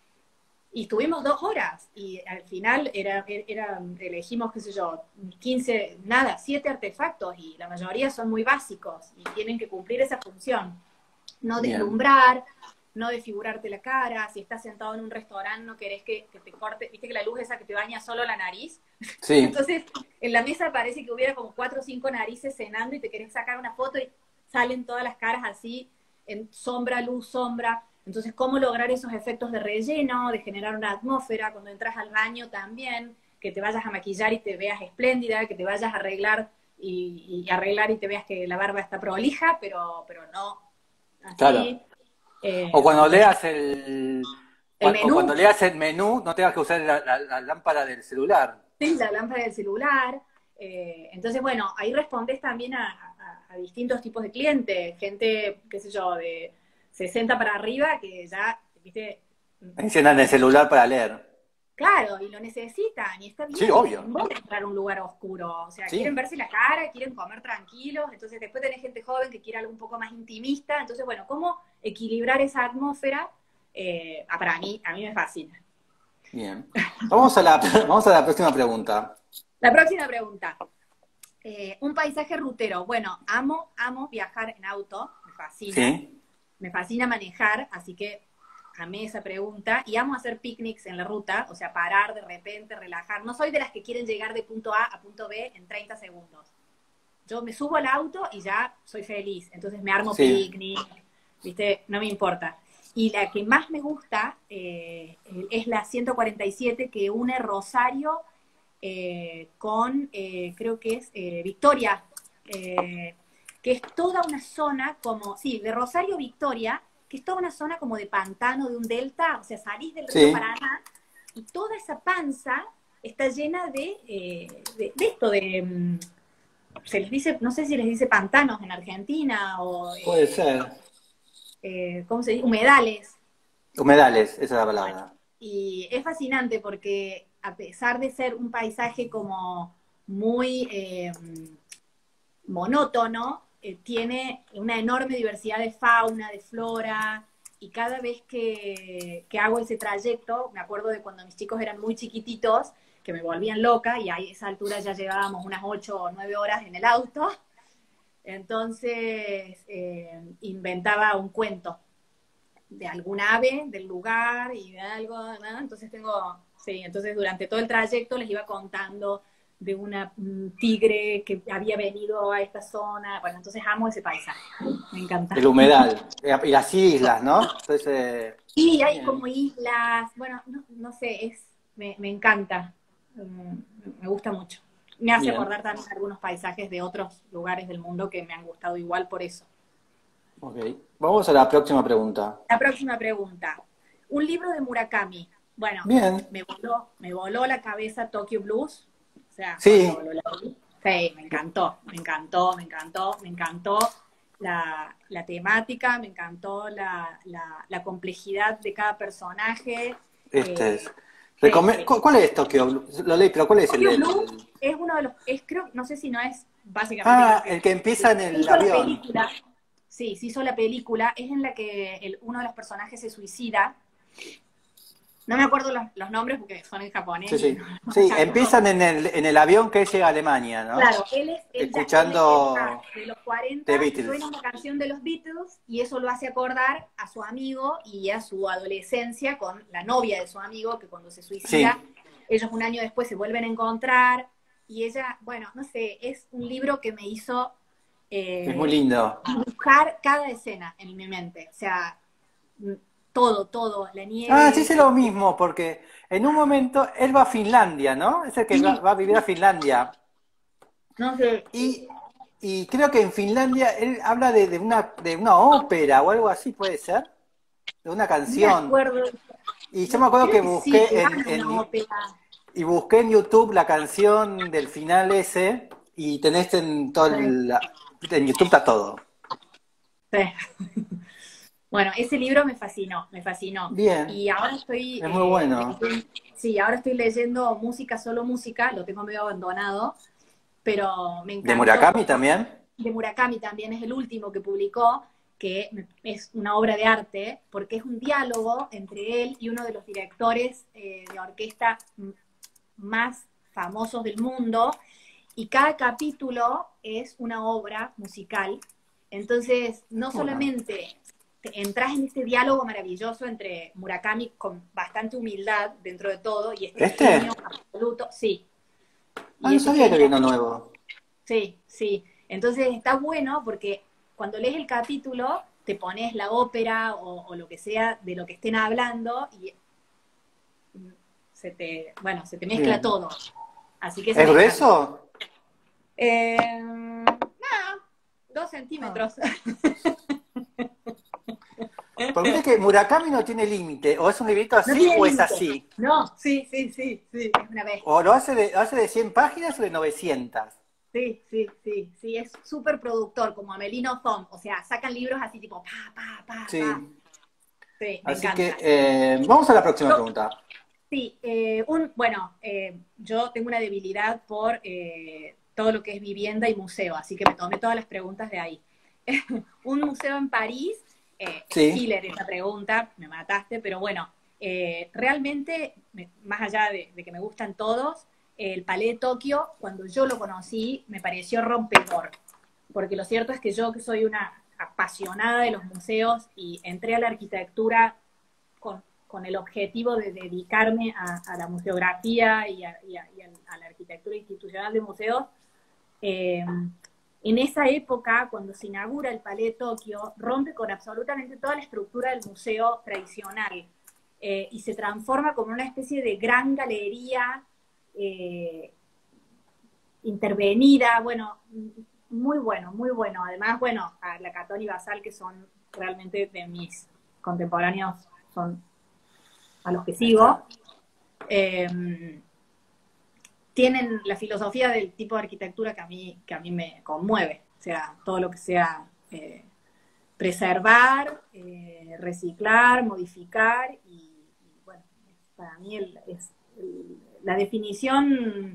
B: Y estuvimos dos horas, y al final era, era, elegimos, qué sé yo, quince, nada, siete artefactos, y la mayoría son muy básicos, y tienen que cumplir esa función. No deslumbrar, no desfigurarte la cara, si estás sentado en un restaurante no querés que, que te corte, viste que la luz esa que te baña solo la nariz.
A: Sí.
B: Entonces, en la mesa parece que hubiera como cuatro o cinco narices cenando y te querés sacar una foto y salen todas las caras así, en sombra, luz, sombra. Entonces, ¿cómo lograr esos efectos de relleno, de generar una atmósfera cuando entras al baño también, que te vayas a maquillar y te veas espléndida, que te vayas a arreglar y, y arreglar y te veas que la barba está prolija, pero, pero no así.
A: Claro.
B: Eh,
A: o cuando leas el,
B: el menú.
A: O cuando leas el menú, no tengas que usar la, la, la lámpara del celular.
B: Sí, la lámpara del celular. Eh, entonces, bueno, ahí respondes también a, a, a distintos tipos de clientes, gente, qué sé yo, de sesenta para arriba, que ya, viste...
A: Enciendan el celular para leer.
B: Claro, y lo necesitan, y está bien.
A: Sí, obvio.
B: No van a entrar a un lugar oscuro. O sea,
A: Sí.
B: quieren verse la cara, quieren comer tranquilos. Entonces, después tenés gente joven que quiere algo un poco más intimista. Entonces, bueno, ¿cómo equilibrar esa atmósfera? Eh, ah, para mí, a mí me fascina.
A: Bien. Vamos a la, vamos a la próxima pregunta.
B: La próxima pregunta. Eh, un paisaje rutero. Bueno, amo, amo viajar en auto. Me fascina.
A: Sí.
B: Me fascina manejar, así que amé esa pregunta. Y amo hacer picnics en la ruta, o sea, parar de repente, relajar. No soy de las que quieren llegar de punto A a punto B en treinta segundos. Yo me subo al auto y ya soy feliz. Entonces me armo
A: Sí.
B: picnic, ¿viste? No me importa. Y la que más me gusta eh, es la ciento cuarenta y siete, que une Rosario eh, con, eh, creo que es eh, Victoria, eh, que es toda una zona como, sí, de Rosario Victoria, que es toda una zona como de pantano, de un delta, o sea, salís del río
A: Sí.
B: Paraná, y toda esa panza está llena de, eh, de, de esto, de, mm, se les dice, no sé si les dice pantanos en Argentina, o,
A: Puede
B: eh,
A: ser.
B: eh, ¿cómo se dice? Humedales.
A: Humedales, esa es la palabra.
B: Y es fascinante porque a pesar de ser un paisaje como muy eh, monótono, eh, tiene una enorme diversidad de fauna, de flora, y cada vez que, que hago ese trayecto, me acuerdo de cuando mis chicos eran muy chiquititos, que me volvían loca, y a esa altura ya llevábamos unas ocho o nueve horas en el auto, entonces eh, inventaba un cuento de algún ave, del lugar y de algo, ¿no? Entonces tengo, sí, entonces durante todo el trayecto les iba contando de una un tigre que había venido a esta zona. Bueno, entonces amo ese paisaje, me encanta.
A: El humedal. Y las islas, ¿no? Entonces, eh,
B: Y hay
A: bien.
B: como islas, bueno, no, no sé, es, me, me encanta, mm, me gusta mucho. Me hace
A: Bien.
B: acordar también algunos paisajes de otros lugares del mundo que me han gustado igual por eso.
A: Ok. Vamos a la próxima pregunta.
B: La próxima pregunta. Un libro de Murakami. Bueno,
A: Bien.
B: me voló, me voló la cabeza Tokyo Blues. O sea,
A: Sí.
B: cuando lo leí, sí, me encantó, me encantó, me encantó, me encantó la, la temática, me encantó la, la, la complejidad de cada personaje.
A: Este
B: Eh,
A: es. Recome-
B: sí,
A: ¿Cu- ¿Cuál es Tokyo Blue? Lo leí, pero ¿cuál es el
B: Tokyo
A: del...?
B: Blues es uno de los, es, creo, no sé si no es básicamente
A: Ah,
B: creo
A: el
B: que
A: que empieza en
B: se
A: el
B: hizo la
A: avión.
B: película. Sí, se hizo la película, es en la que el, uno de los personajes se suicida. No me acuerdo los, los nombres porque son en japonés.
A: Sí,
B: y
A: sí.
B: no- no
A: Sí,
B: me
A: empiezan
B: acuerdo.
A: en el, en el avión que llega a Alemania, ¿no?
B: Claro, él es, él ya,
A: Escuchando
B: él está de los
A: The
B: cuarenta,
A: Beatles.
B: suena una canción de los Beatles y eso lo hace acordar a su amigo y a su adolescencia con la novia de su amigo, que cuando se suicida,
A: Sí.
B: ellos un año después se vuelven a encontrar y ella, bueno, no sé, es un libro que me hizo
A: Es muy
B: eh,
A: lindo.
B: dibujar cada escena en mi mente, o sea, mm, todo, todo, la
A: Ah, sí,
B: nieve,
A: sé lo mismo, porque en un momento él va a Finlandia, ¿no? Es el que va,
B: sí,
A: va a vivir a Finlandia.
B: no sé,
A: Y, y creo que en Finlandia él habla de, de una, de una ópera o algo así, ¿puede ser? De una
B: no me
A: canción.
B: acuerdo,
A: Y yo
B: no,
A: me acuerdo
B: creo
A: que
B: que sí, que
A: busqué
B: van
A: en,
B: a una
A: en,
B: ópera.
A: y busqué en YouTube la canción del final ese y tenés en todo
B: Sí,
A: el, en YouTube está todo.
B: sí. Bueno, ese libro me fascinó, me fascinó.
A: Bien,
B: Y ahora estoy,
A: es muy
B: eh,
A: bueno.
B: leyendo- sí, ahora estoy leyendo música, solo música, lo tengo medio abandonado, pero me
A: ¿De
B: encantó.
A: Murakami también?
B: De Murakami también es el último que publicó, que me- es una obra de arte, porque es un diálogo entre él y uno de los directores eh, de orquesta m- más famosos del mundo, y cada capítulo es una obra musical. Entonces, no
A: Bueno,
B: solamente te entras en este diálogo maravilloso entre Murakami con bastante humildad dentro de todo, y este
A: ¿este?
B: genio absoluto, sí,
A: Ah,
B: y
A: no
B: este
A: sabía que
B: genio,
A: había uno nuevo.
B: sí, sí. Entonces está bueno porque cuando lees el capítulo te pones la ópera o, o lo que sea de lo que estén hablando y mm, se te, bueno, se te mezcla
A: Bien.
B: todo. Así que eso
A: ¿Es
B: me encanta.
A: grueso?
B: Eh, no, dos
A: Ah.
B: centímetros.
A: Porque viste que Murakami no tiene límite, o es un librito
B: No
A: así
B: tiene
A: o es
B: límite.
A: así.
B: No, sí, sí, sí, sí, es una bestia.
A: O lo hace de, lo hace de cien páginas o de novecientas.
B: Sí, sí, sí, sí, es súper productor, como Amelino Thom. O sea, sacan libros así tipo pa, pa, pa,
A: Sí.
B: pa. Sí, me
A: Así que
B: encanta.
A: eh, vamos a la próxima
B: Yo-
A: pregunta.
B: Sí, eh, un, bueno, eh, yo tengo una debilidad por eh, todo lo que es vivienda y museo, así que me tomé todas las preguntas de ahí. Un museo en París, eh, es
A: Sí,
B: killer esa pregunta, me mataste, pero bueno, eh, realmente, me- más allá de, de que me gustan todos, el Palais de Tokio, cuando yo lo conocí, me pareció rompedor, porque lo cierto es que yo, que soy una apasionada de los museos y entré a la arquitectura con, con el objetivo de dedicarme a, a la museografía y a, y a- y a- a la arquitectura institucional de museos, eh, en esa época, cuando se inaugura el Palais de Tokio, rompe con absolutamente toda la estructura del museo tradicional, eh, y se transforma como una especie de gran galería eh, intervenida, bueno, muy bueno, muy bueno. Además, bueno, a la Catón y Basal, que son realmente de mis contemporáneos, son a los que
A: ahí está.
B: sigo, eh, tienen la filosofía del tipo de arquitectura que a mí, que a mí me conmueve. O sea, todo lo que sea eh, preservar, eh, reciclar, modificar, y, y, bueno, para mí el, es el- la definición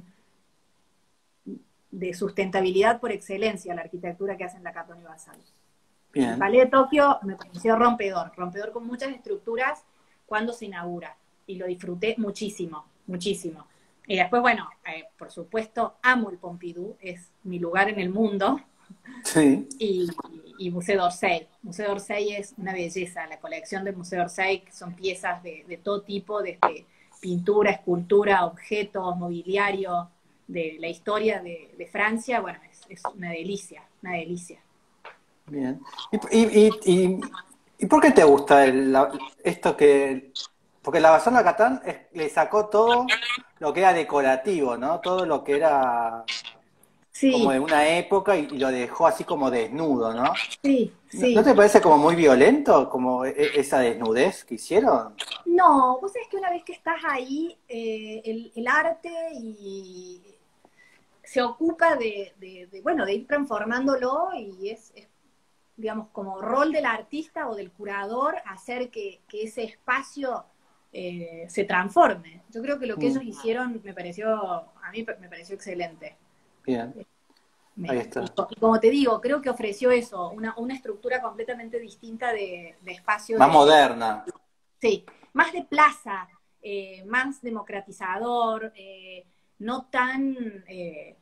B: de sustentabilidad por excelencia, la arquitectura que hacen la Catón y Basal. El
A: Bien,
B: Palais de Tokio me pareció rompedor, rompedor con muchas estructuras cuando se inaugura, y lo disfruté muchísimo, muchísimo. Y después, bueno, eh, por supuesto, amo el Pompidou, es mi lugar en el mundo,
A: sí,
B: y, y Museo d'Orsay. Museo d'Orsay es una belleza, la colección del Museo d'Orsay, que son piezas de, de todo tipo, desde pintura, escultura, objetos, mobiliario, de la historia de, de Francia, bueno, es, es una delicia, una delicia.
A: bien. ¿Y, y, y, y- y por qué te gusta el- la- esto que... Porque la Bazán Catán es- le sacó todo lo que era decorativo, ¿no? Todo lo que era como
B: Sí,
A: de una época y, y lo dejó así como desnudo, ¿no?
B: sí,
A: ¿No, no
B: sí.
A: te parece como muy violento, como e- e- esa desnudez que hicieron?
B: No, vos sabés que una vez que estás ahí, eh, el, el arte y se ocupa de, de- de, bueno, de ir transformándolo, y es, es, digamos, como rol del artista o del curador hacer que, que ese espacio eh, se transforme. Yo creo que lo que ellos
A: Mm,
B: hicieron me pareció, a mí me pareció excelente.
A: bien, ahí
B: Me- y,
A: está.
B: co- y como te digo, creo que ofreció eso, una, una estructura completamente distinta de, de espacio
A: Más
B: de, de
A: moderna.
B: sí, más de plaza, eh, más democratizador, eh, no tan eh,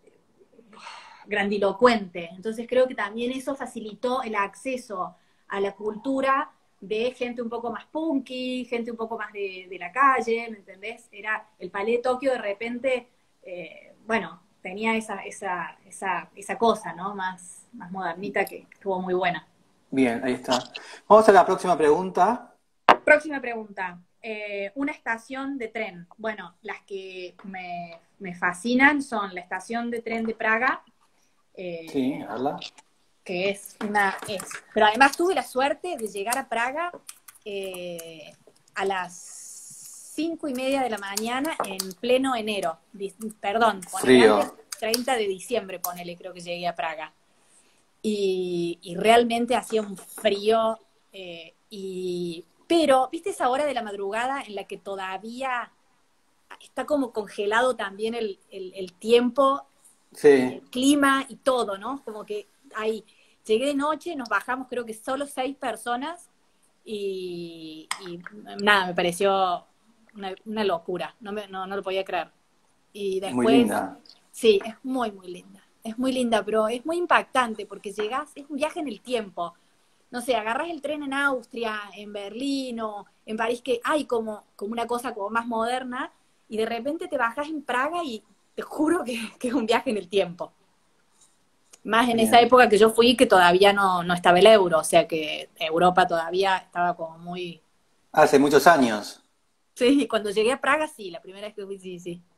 B: grandilocuente. Entonces creo que también eso facilitó el acceso a la cultura de gente un poco más punky, gente un poco más de, de la calle, ¿me entendés? Era el Palais de Tokio de repente, eh, bueno, tenía esa, esa, esa, esa cosa, ¿no? Más, más modernita, que estuvo muy buena.
A: Bien, ahí está. Vamos a la próxima pregunta.
B: Próxima pregunta. Eh, una estación de tren. Bueno, las que me, me fascinan son la estación de tren de Praga,
A: Sí,
B: eh,
A: a verla.
B: que es una... Es, pero además tuve la suerte de llegar a Praga eh, a las cinco y media de la mañana en pleno enero. Di- perdón, ponele
A: Frío.
B: antes, treinta de diciembre, ponele, creo que llegué a Praga. Y, y realmente hacía un frío, eh, y pero viste esa hora de la madrugada en la que todavía está como congelado también el, el, el tiempo y
A: Sí,
B: el clima y todo, ¿no? Como que ahí llegué de noche, nos bajamos creo que solo seis personas, y, y nada, me pareció una, una locura, no, me, no, no lo podía creer. Y
A: muy
B: después,
A: linda.
B: sí, es muy, muy linda. Es muy linda, pero es muy impactante porque llegás, es un viaje en el tiempo. No sé, agarras el tren en Austria, en Berlín o en París, que hay como, como una cosa como más moderna, y de repente te bajas en Praga y te juro que, que es un viaje en el tiempo. Más en esa
A: Bien.
B: época que yo fui, que todavía no, no estaba el euro, o sea que Europa todavía estaba como muy...
A: Hace muchos años.
B: Sí, cuando llegué a Praga, sí, la primera vez que fui, sí, sí.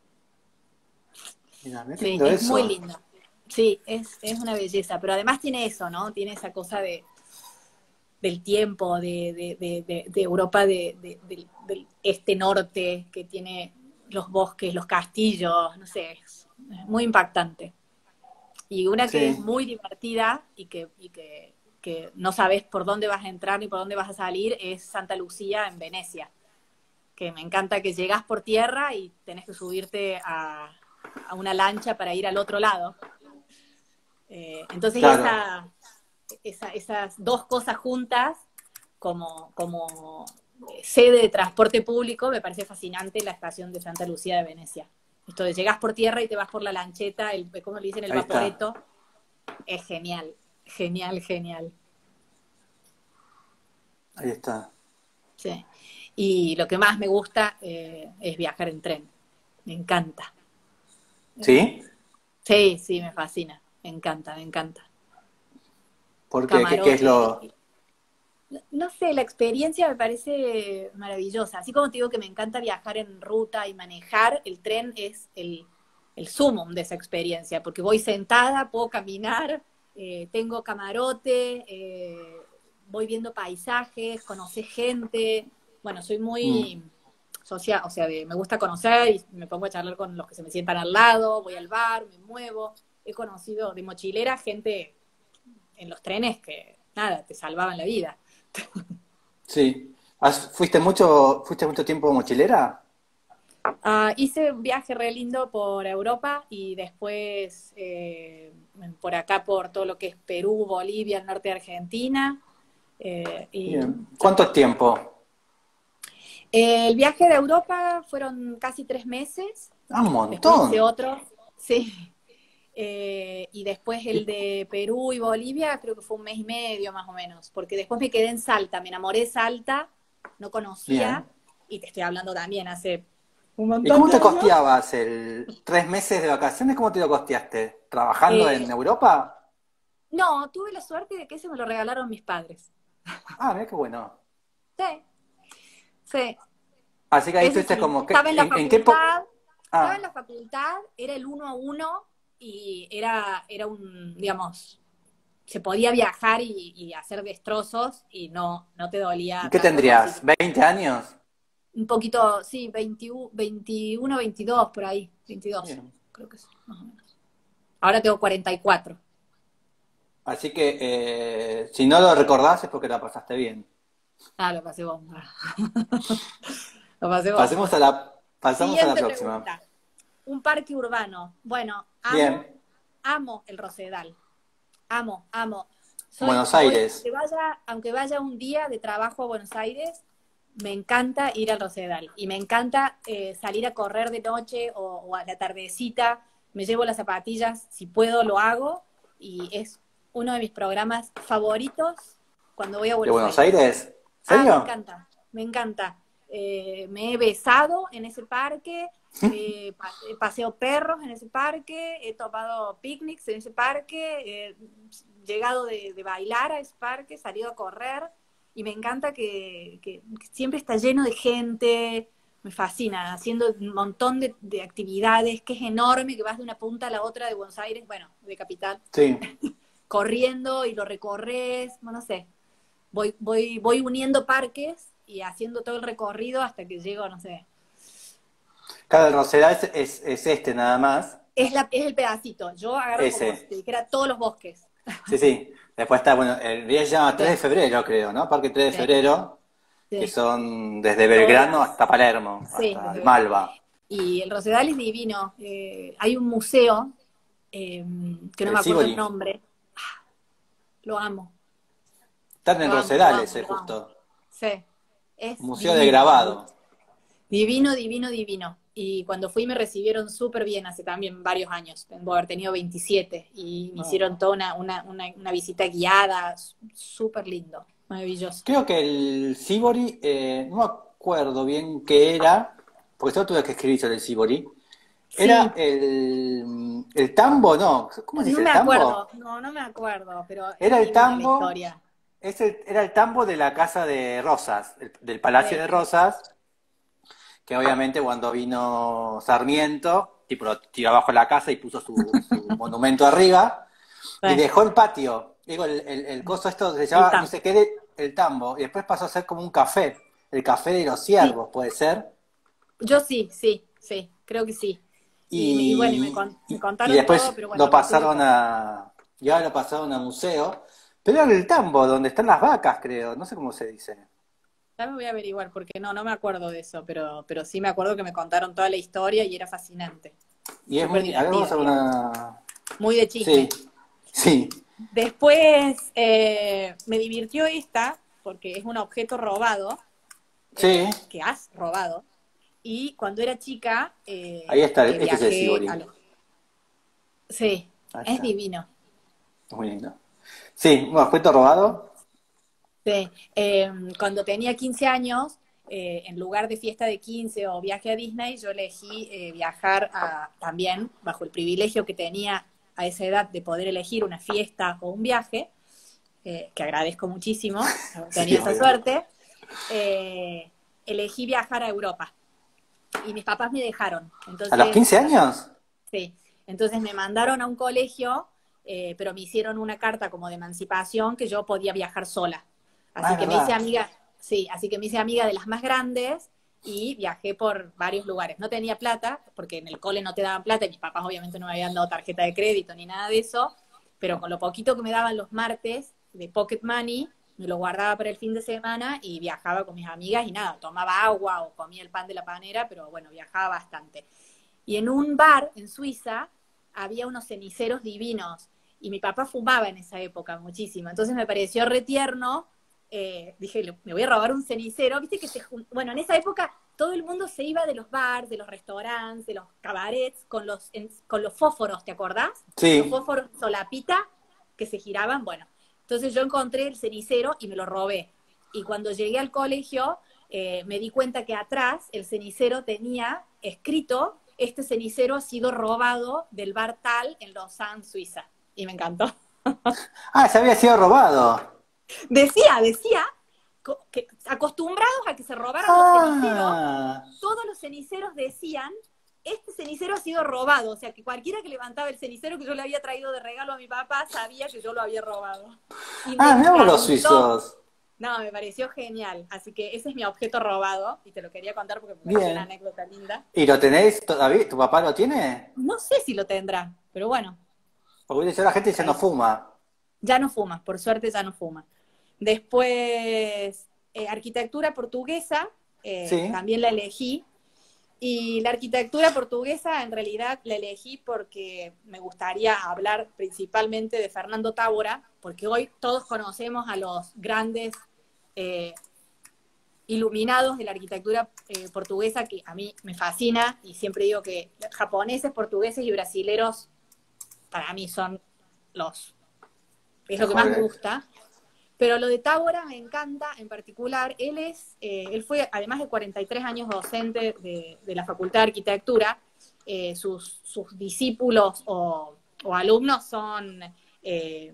A: Mira, qué
B: Sí,
A: lindo
B: es muy
A: eso.
B: linda. Sí, es, es una belleza, pero además tiene eso, ¿no? Tiene esa cosa de, del tiempo, de, de, de, de, de Europa de, de, del, del este-norte, que tiene los bosques, los castillos, no sé, es, es muy impactante. Y una que es
A: Sí,
B: muy divertida y que, y que, que no sabes por dónde vas a entrar ni por dónde vas a salir es Santa Lucía en Venecia, que me encanta que llegás por tierra y tenés que subirte a, a una lancha para ir al otro lado. Eh, entonces
A: Claro,
B: esa, esa, esas dos cosas juntas, como, como sede de transporte público, me parece fascinante la estación de Santa Lucía de Venecia. Esto de llegás por tierra y te vas por la lancheta, el, ¿cómo le dicen? El
A: ahí está,
B: vaporeto, es genial, genial, genial.
A: ahí está.
B: Sí. Y lo que más me gusta eh, es viajar en tren. Me encanta. Eh,
A: ¿Sí?
B: sí, sí, me fascina. Me encanta, me encanta.
A: ¿Por qué? ¿Qué, qué es
B: Camarote.
A: lo...?
B: No sé, la experiencia me parece maravillosa. Así como te digo que me encanta viajar en ruta y manejar, el tren es el, el sumum de esa experiencia, porque voy sentada, puedo caminar, eh, tengo camarote, eh, voy viendo paisajes, conocer gente. Bueno, soy
A: Mm.
B: muy social, o sea, de- me gusta conocer y me pongo a charlar con los que se me sientan al lado, voy al bar, me muevo. He conocido de mochilera gente en los trenes que, nada, te salvaban la vida.
A: Sí. ¿Has- fuiste mucho, fuiste mucho tiempo mochilera?
B: Ah, hice un viaje re lindo por Europa y después eh, por acá por todo lo que es Perú, Bolivia, el norte de Argentina. eh, y
A: Bien. ¿Cuánto tiempo?
B: eh, el viaje de Europa fueron casi tres meses.
A: Ah, un
B: Después
A: montón.
B: hice otro, sí. Eh, y después
A: Y-
B: el de Perú y Bolivia creo que fue un mes y medio más o menos, porque después me quedé en Salta, me enamoré de Salta, no
A: Bien.
B: conocía, y te estoy hablando también hace un
A: ¿Y
B: montón
A: cómo
B: de
A: te
B: años.
A: costeabas el tres meses de vacaciones? ¿Cómo te lo costeaste? ¿Trabajando en
B: Eh,
A: Europa?
B: No, tuve la suerte de que ese me lo regalaron mis padres.
A: Ah, mira qué bueno.
B: Sí, sí.
A: Así que ahí
B: Ese
A: estuviste
B: sí.
A: como que,
B: Estaba en la
A: ¿en, en qué po-
B: facultad, estaba en
A: Ah,
B: la facultad, era el uno a uno y era, era un, digamos, se podía viajar y, y hacer destrozos y no, no te
A: ¿y
B: dolía
A: qué
B: tanto como
A: tendrías?
B: si
A: ¿veinte años?
B: un poquito, sí, veintiuno, veintiuno, veintidós por ahí, veintidós,
A: Bien.
B: creo que sí, más o menos. Ahora tengo cuarenta y cuatro.
A: Así que eh, si no lo recordás es porque la pasaste bien.
B: Ah, lo pasé bomba. Lo pasé
A: Pasemos
B: bomba.
A: a la, pasamos a la
B: Siguiente
A: próxima.
B: pregunta. Un parque urbano. Bueno, amo,
A: Bien.
B: amo el Rosedal. Amo, amo. Soy,
A: Buenos
B: voy,
A: Aires.
B: aunque vaya, aunque vaya un día de trabajo a Buenos Aires, me encanta ir al Rosedal. Y me encanta eh, salir a correr de noche o, o a la tardecita. Me llevo las zapatillas, si puedo lo hago. Y es uno de mis programas favoritos cuando voy a
A: ¿De
B: Buenos
A: Buenos
B: Aires.
A: Aires?
B: Ah, me
A: ¿Serio?
B: encanta, me encanta. Eh, me he besado en ese parque, eh, pa- eh, paseo perros en ese parque, he tomado picnics en ese parque, he llegado de, de bailar a ese parque, salido a correr, y me encanta que, que- que siempre está lleno de gente, me fascina, haciendo un montón de, de actividades, que es enorme, que vas de una punta a la otra de Buenos Aires, bueno, de capital,
A: Sí.
B: corriendo y lo recorres, bueno, no sé, voy, voy, voy uniendo parques y haciendo todo el recorrido hasta que llego, no sé.
A: Cada el Rosedal es, es, es este nada más.
B: Es, la, es el pedacito. Yo agarro como si
A: Ese.
B: te dijera todos los bosques.
A: Sí, sí. Después está, bueno, el día se llama tres de
B: Sí,
A: febrero, creo, ¿no? Parque tres de
B: sí,
A: febrero, que
B: sí.
A: son desde
B: Todas
A: Belgrano
B: las.
A: hasta Palermo,
B: Sí,
A: hasta el
B: desde verdad.
A: Malva.
B: Y el Rosedal es divino. Eh, hay un museo, eh, que no
A: El
B: me acuerdo el
A: Sibori.
B: nombre. Lo amo,
A: Están en
B: lo amo, lo
A: Rosedal
B: amo,
A: ese
B: lo amo.
A: justo.
B: Sí, es
A: Museo de
B: divino.
A: grabado.
B: Divino, divino, divino. Y cuando fui me recibieron súper bien hace también varios años. Tengo haber tenido veintisiete y me
A: No.
B: hicieron toda una, una, una, una visita guiada, súper lindo, maravilloso.
A: Creo que el Sibori, eh, no me acuerdo bien qué era, porque yo tuve que escribir sobre el Sibori. Era
B: Sí,
A: el, el tambo, ¿no? ¿Cómo se
B: no
A: dice
B: me
A: el tambo?
B: acuerdo, no, no me acuerdo, pero es
A: Era el
B: linda la
A: tambo,
B: historia.
A: es el- era el tambo de la casa de Rosas, el- del Palacio
B: Sí,
A: de Rosas, que obviamente cuando vino Sarmiento, tipo lo tiró abajo la casa y puso su, su monumento arriba, y
B: sí,
A: dejó el patio, digo, el, el, el coso esto se
B: el
A: llama, no
B: TAM.
A: sé qué, de- el tambo, y después pasó a ser como un café, el café de los
B: Sí,
A: ciervos, puede ser,
B: yo sí, sí, sí, creo que sí. Y, me- y bueno, y me,
A: y,
B: con- me
A: y, y
B: contaron todo,
A: después
B: pero bueno,
A: lo
B: no pude
A: pasaron
B: pasar.
A: a, y ahora lo pasaron a museo, pero era el tambo, donde están las vacas, creo, no sé cómo se dice.
B: Ya me voy a averiguar, porque no, no me acuerdo de eso, pero, pero sí me acuerdo que me contaron toda la historia y era fascinante.
A: Y es
B: Súper
A: muy... A ver, vamos
B: divertida,
A: a
B: digamos.
A: una...
B: Muy de
A: Sí,
B: chisme.
A: sí,
B: Después eh, me divirtió esta, porque es un objeto robado,
A: sí.
B: eh, que has robado. Y cuando era chica,
A: Ahí
B: eh,
A: está,
B: que
A: este es el
B: viajé a
A: Sibori.
B: los... Sí,
A: Ahí
B: es
A: está,
B: divino.
A: es muy lindo. Sí, un objeto robado.
B: Sí, eh, cuando tenía quince años, eh, en lugar de fiesta de quince o viaje a Disney, yo elegí eh, viajar a, también, bajo el privilegio que tenía a esa edad de poder elegir una fiesta o un viaje, eh, que agradezco muchísimo,
A: Sí,
B: tenía esa
A: obvio.
B: suerte, eh, elegí viajar a Europa y mis papás me dejaron.
A: ¿A los
B: Entonces,
A: quince años?
B: sí, entonces me mandaron a un colegio, eh, pero me hicieron una carta como de emancipación que yo podía viajar sola.
A: Ah,
B: Así
A: es
B: que me hice
A: verdad.
B: amiga, sí, así que me hice amiga de las más grandes y viajé por varios lugares. No tenía plata, porque en el cole no te daban plata, y mis papás obviamente no me habían dado tarjeta de crédito ni nada de eso, pero con lo poquito que me daban los martes de pocket money, me lo guardaba para el fin de semana y viajaba con mis amigas y nada, tomaba agua o comía el pan de la panera, pero bueno, viajaba bastante. Y en un bar en Suiza había unos ceniceros divinos. Y mi papá fumaba en esa época muchísimo. Entonces me pareció re tierno. Eh, dije, me voy a robar un cenicero. Viste que se bueno, en esa época todo el mundo se iba de los bars, de los restaurantes, de los cabarets, con los, en, con los fósforos, ¿te acordás? Los
A: Sí.
B: fósforos solapita que se giraban. Bueno, entonces yo encontré el cenicero y me lo robé. Y cuando llegué al colegio, eh, me di cuenta que atrás el cenicero tenía escrito: este cenicero ha sido robado del bar tal en Lausanne, Suiza. Y me encantó.
A: Ah, se había sido robado.
B: Decía, decía, que acostumbrados a que se robaran los ceniceros,
A: Ah.
B: todos los ceniceros decían: este cenicero ha sido robado. O sea, que cualquiera que levantaba el cenicero que yo le había traído de regalo a mi papá sabía que yo lo había robado. Y me
A: Ah, mirá los
B: encantó.
A: suizos.
B: No, me pareció genial. Así que ese es mi objeto robado y te lo quería contar porque me pareció una
A: Bien.
B: anécdota linda.
A: ¿Y lo tenéis todavía? ¿Tu papá lo tiene?
B: No sé si lo tendrá, pero bueno,
A: Porque dice, la gente ya no
B: ahí.
A: fuma.
B: Ya no fuma, por suerte ya no fuma. Después, eh, arquitectura portuguesa, eh,
A: Sí.
B: también la elegí. Y la arquitectura portuguesa en realidad la elegí porque me gustaría hablar principalmente de Fernando Távora, porque hoy todos conocemos a los grandes eh, iluminados de la arquitectura eh, portuguesa, que a mí me fascina, y siempre digo que japoneses, portugueses y brasileros para mí son los, es lo que más me
A: Mejores.
B: gusta. Pero lo de Tábora me encanta en particular. Él es, eh, él fue, además de cuarenta y tres años docente de, de la Facultad de Arquitectura, eh, sus, sus discípulos o, o alumnos son eh,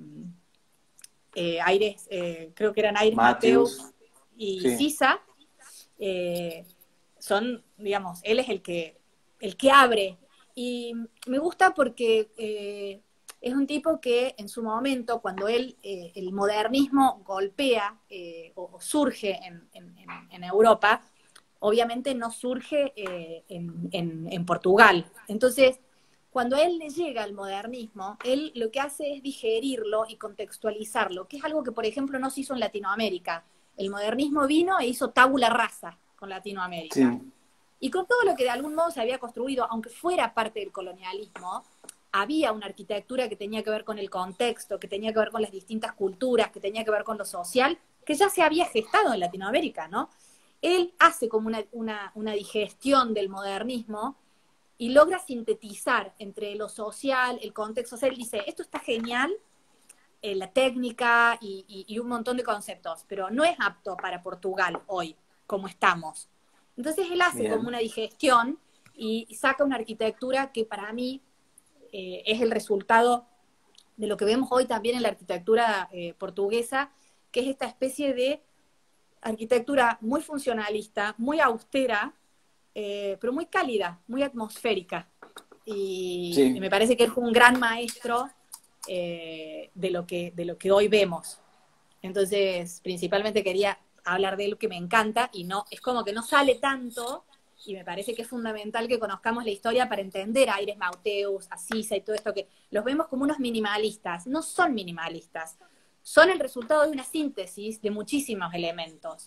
B: eh, Aires, eh, creo que eran Aires Mateus
A: Matthews.
B: y
A: Sí.
B: Sisa. Eh, son, digamos, él es el que, el que abre. Y me gusta porque eh, es un tipo que en su momento, cuando él, eh, el modernismo golpea eh, o, o, surge en, en, en, Europa, obviamente no surge eh, en, en, en Portugal. Entonces, cuando a él le llega el modernismo, él lo que hace es digerirlo y contextualizarlo, que es algo que, por ejemplo, no se hizo en Latinoamérica. El modernismo vino e hizo tabula rasa con Latinoamérica.
A: Sí.
B: Y con todo lo que de algún modo se había construido, aunque fuera parte del colonialismo, había una arquitectura que tenía que ver con el contexto, que tenía que ver con las distintas culturas, que tenía que ver con lo social, que ya se había gestado en Latinoamérica, ¿no? Él hace como una, una, una digestión del modernismo y logra sintetizar entre lo social, el contexto. O sea, él dice, esto está genial, eh, la técnica y, y, y un montón de conceptos, pero no es apto para Portugal hoy, como estamos. Entonces él hace
A: Bien.
B: como una digestión y saca una arquitectura que para mí eh, es el resultado de lo que vemos hoy también en la arquitectura eh, portuguesa, que es esta especie de arquitectura muy funcionalista, muy austera, eh, pero muy cálida, muy atmosférica. Y, y
A: Sí.
B: me parece que es un gran maestro eh, de, lo que, de lo que hoy vemos. Entonces, principalmente quería hablar de él, que me encanta, y no, es como que no sale tanto, y me parece que es fundamental que conozcamos la historia para entender a Aires Mateus, a Sisa y todo esto, que los vemos como unos minimalistas. No son minimalistas, son el resultado de una síntesis de muchísimos elementos.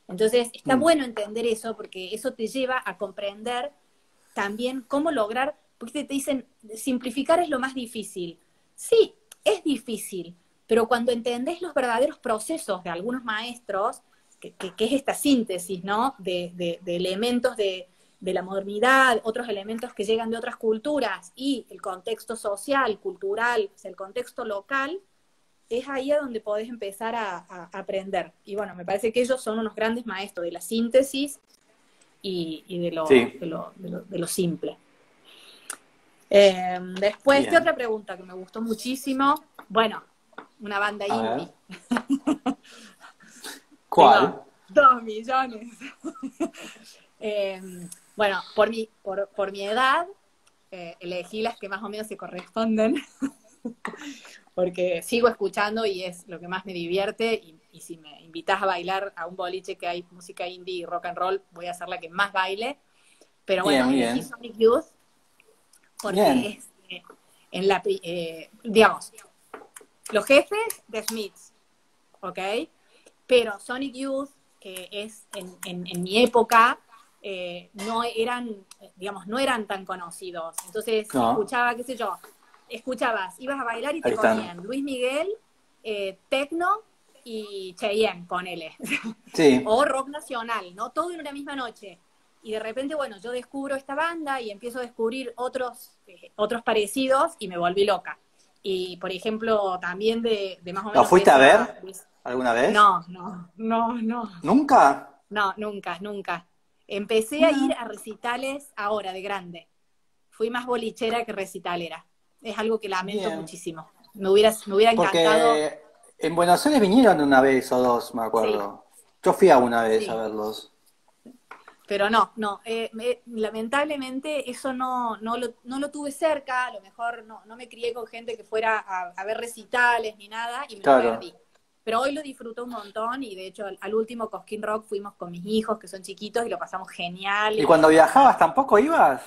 B: Entonces, está
A: Mm.
B: bueno entender eso porque eso te lleva a comprender también cómo lograr, porque te dicen, simplificar es lo más difícil. Sí, es difícil, pero cuando entendés los verdaderos procesos de algunos maestros, que, que, que es esta síntesis, ¿no? De, de, de elementos de, de la modernidad, otros elementos que llegan de otras culturas y el contexto social, cultural, o sea, el contexto local, es ahí a donde podés empezar a, a aprender. Y bueno, me parece que ellos son unos grandes maestros de la síntesis y, y de, lo,
A: Sí,
B: de, lo, de, lo, de lo simple. Eh, después, ¿qué
A: bien.
B: otra pregunta que me gustó muchísimo? Bueno, una banda
A: A ver,
B: indie. Tengo
A: ¿cuál?
B: dos millones. eh, bueno, por mi, por, por mi edad, eh, elegí las que más o menos se corresponden, porque sigo escuchando y es lo que más me divierte, y, y si me invitas a bailar a un boliche que hay música indie y rock and roll, voy a ser la que más baile. Pero
A: Bien,
B: bueno,
A: muy
B: elegí
A: bien.
B: Sonic Youth porque
A: Bien.
B: es, eh, en la, eh, digamos, los jefes de Smiths, ¿ok? Pero Sonic Youth, que es en, en, en mi época, eh, no eran, digamos, no eran tan conocidos. Entonces, si
A: No,
B: escuchaba, qué sé yo, escuchabas, ibas a bailar y
A: ahí
B: te
A: están.
B: ponían Luis Miguel, eh, Tecno y Cheyenne, ponele.
A: Sí.
B: O rock nacional, ¿no? Todo en una misma noche. Y de repente, bueno, yo descubro esta banda y empiezo a descubrir otros, eh, otros parecidos y me volví loca. Y, por ejemplo, también de, de más o
A: ¿Lo
B: menos de
A: fuiste a
B: esa...
A: ver
B: de-
A: alguna vez?
B: no, no, no, no,
A: ¿Nunca?
B: no, nunca, nunca. Empecé a ir
A: Mira.
B: a recitales ahora, de grande. Fui más bolichera que recitalera. Es algo que lamento
A: Bien.
B: muchísimo. Me hubiera, me hubiera encantado,
A: Porque en Buenos Aires vinieron una vez o dos, me
B: sí,
A: acuerdo. Yo fui a una vez a
B: sí.
A: verlos.
B: Pero no, no, eh, me- lamentablemente eso no, no, lo, no lo tuve cerca, a lo mejor no, no me crié con gente que fuera a, a ver recitales ni nada y me lo
A: Claro.
B: perdí. Pero hoy lo disfruto un montón y de hecho al, al último Cosquín Rock fuimos con mis hijos que son chiquitos y lo pasamos genial
A: ¿Y
B: y
A: cuando
B: nada.
A: viajabas tampoco ibas?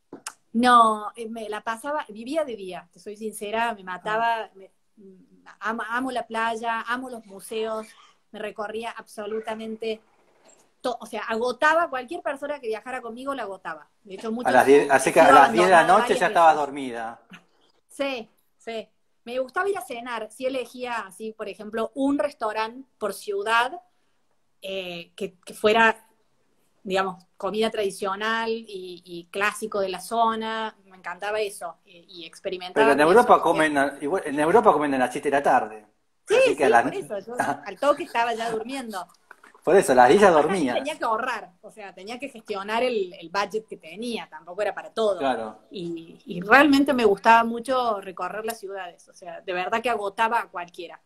B: No, eh, me la pasaba, vivía de día, te soy sincera, me
A: Ah,
B: mataba, me- mm, amo, amo la playa, amo los museos, me recorría absolutamente to- o sea, agotaba, cualquier persona que viajara conmigo la agotaba. De hecho,
A: a las
B: muchos
A: diez, así
B: he
A: que a
B: sido
A: las diez de la
B: abandonada
A: noche
B: varias
A: ya estabas
B: veces.
A: dormida.
B: Sí, sí. Me gustaba ir a cenar. Si elegía así, por ejemplo, un restaurante por ciudad eh, que, que fuera, digamos, comida tradicional y, y clásico de la zona. Me encantaba eso. Y, y
A: Pero
B: experimentaba
A: en
B: con eso.
A: Europa
B: Porque
A: comen, a- igual- en Europa comen a las siete de la tarde.
B: sí,
A: Así que a
B: sí,
A: las,
B: por eso. Yo al toque estaba ya durmiendo.
A: por eso, a las diez ya
B: Aparte ahí tenía
A: dormías.
B: que ahorrar, o sea, tenía que gestionar el, el budget que tenía, tampoco era para todo.
A: Claro,
B: Y, y realmente me gustaba mucho recorrer las ciudades, o sea, de verdad que agotaba a cualquiera.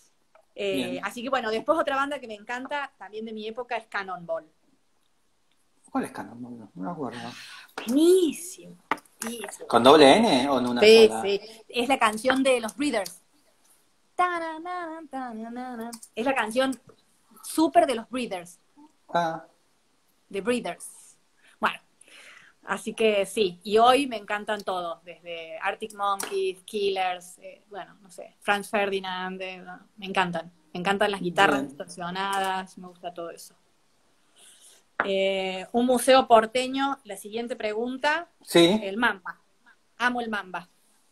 B: Eh,
A: bien.
B: así que bueno, después otra banda que me encanta, también de mi época, es Cannonball.
A: ¿Cuál es Canon? No, no me acuerdo.
B: Buenísimo. buenísimo.
A: ¿Con doble N o en una
B: Sí,
A: sola?
B: sí. Es la canción de los Breeders. Tanananan, tanananan. Es la canción súper de los Breeders.
A: Ah,
B: The Breeders. Bueno, así que sí, y hoy me encantan todos, desde Arctic Monkeys, Killers, eh, bueno, no sé, Franz Ferdinand, eh, no, me encantan. Me encantan las guitarras
A: bien.
B: distorsionadas, me gusta todo eso. Eh, un museo porteño, la siguiente pregunta,
A: Sí,
B: el Mamba. Amo el Mamba.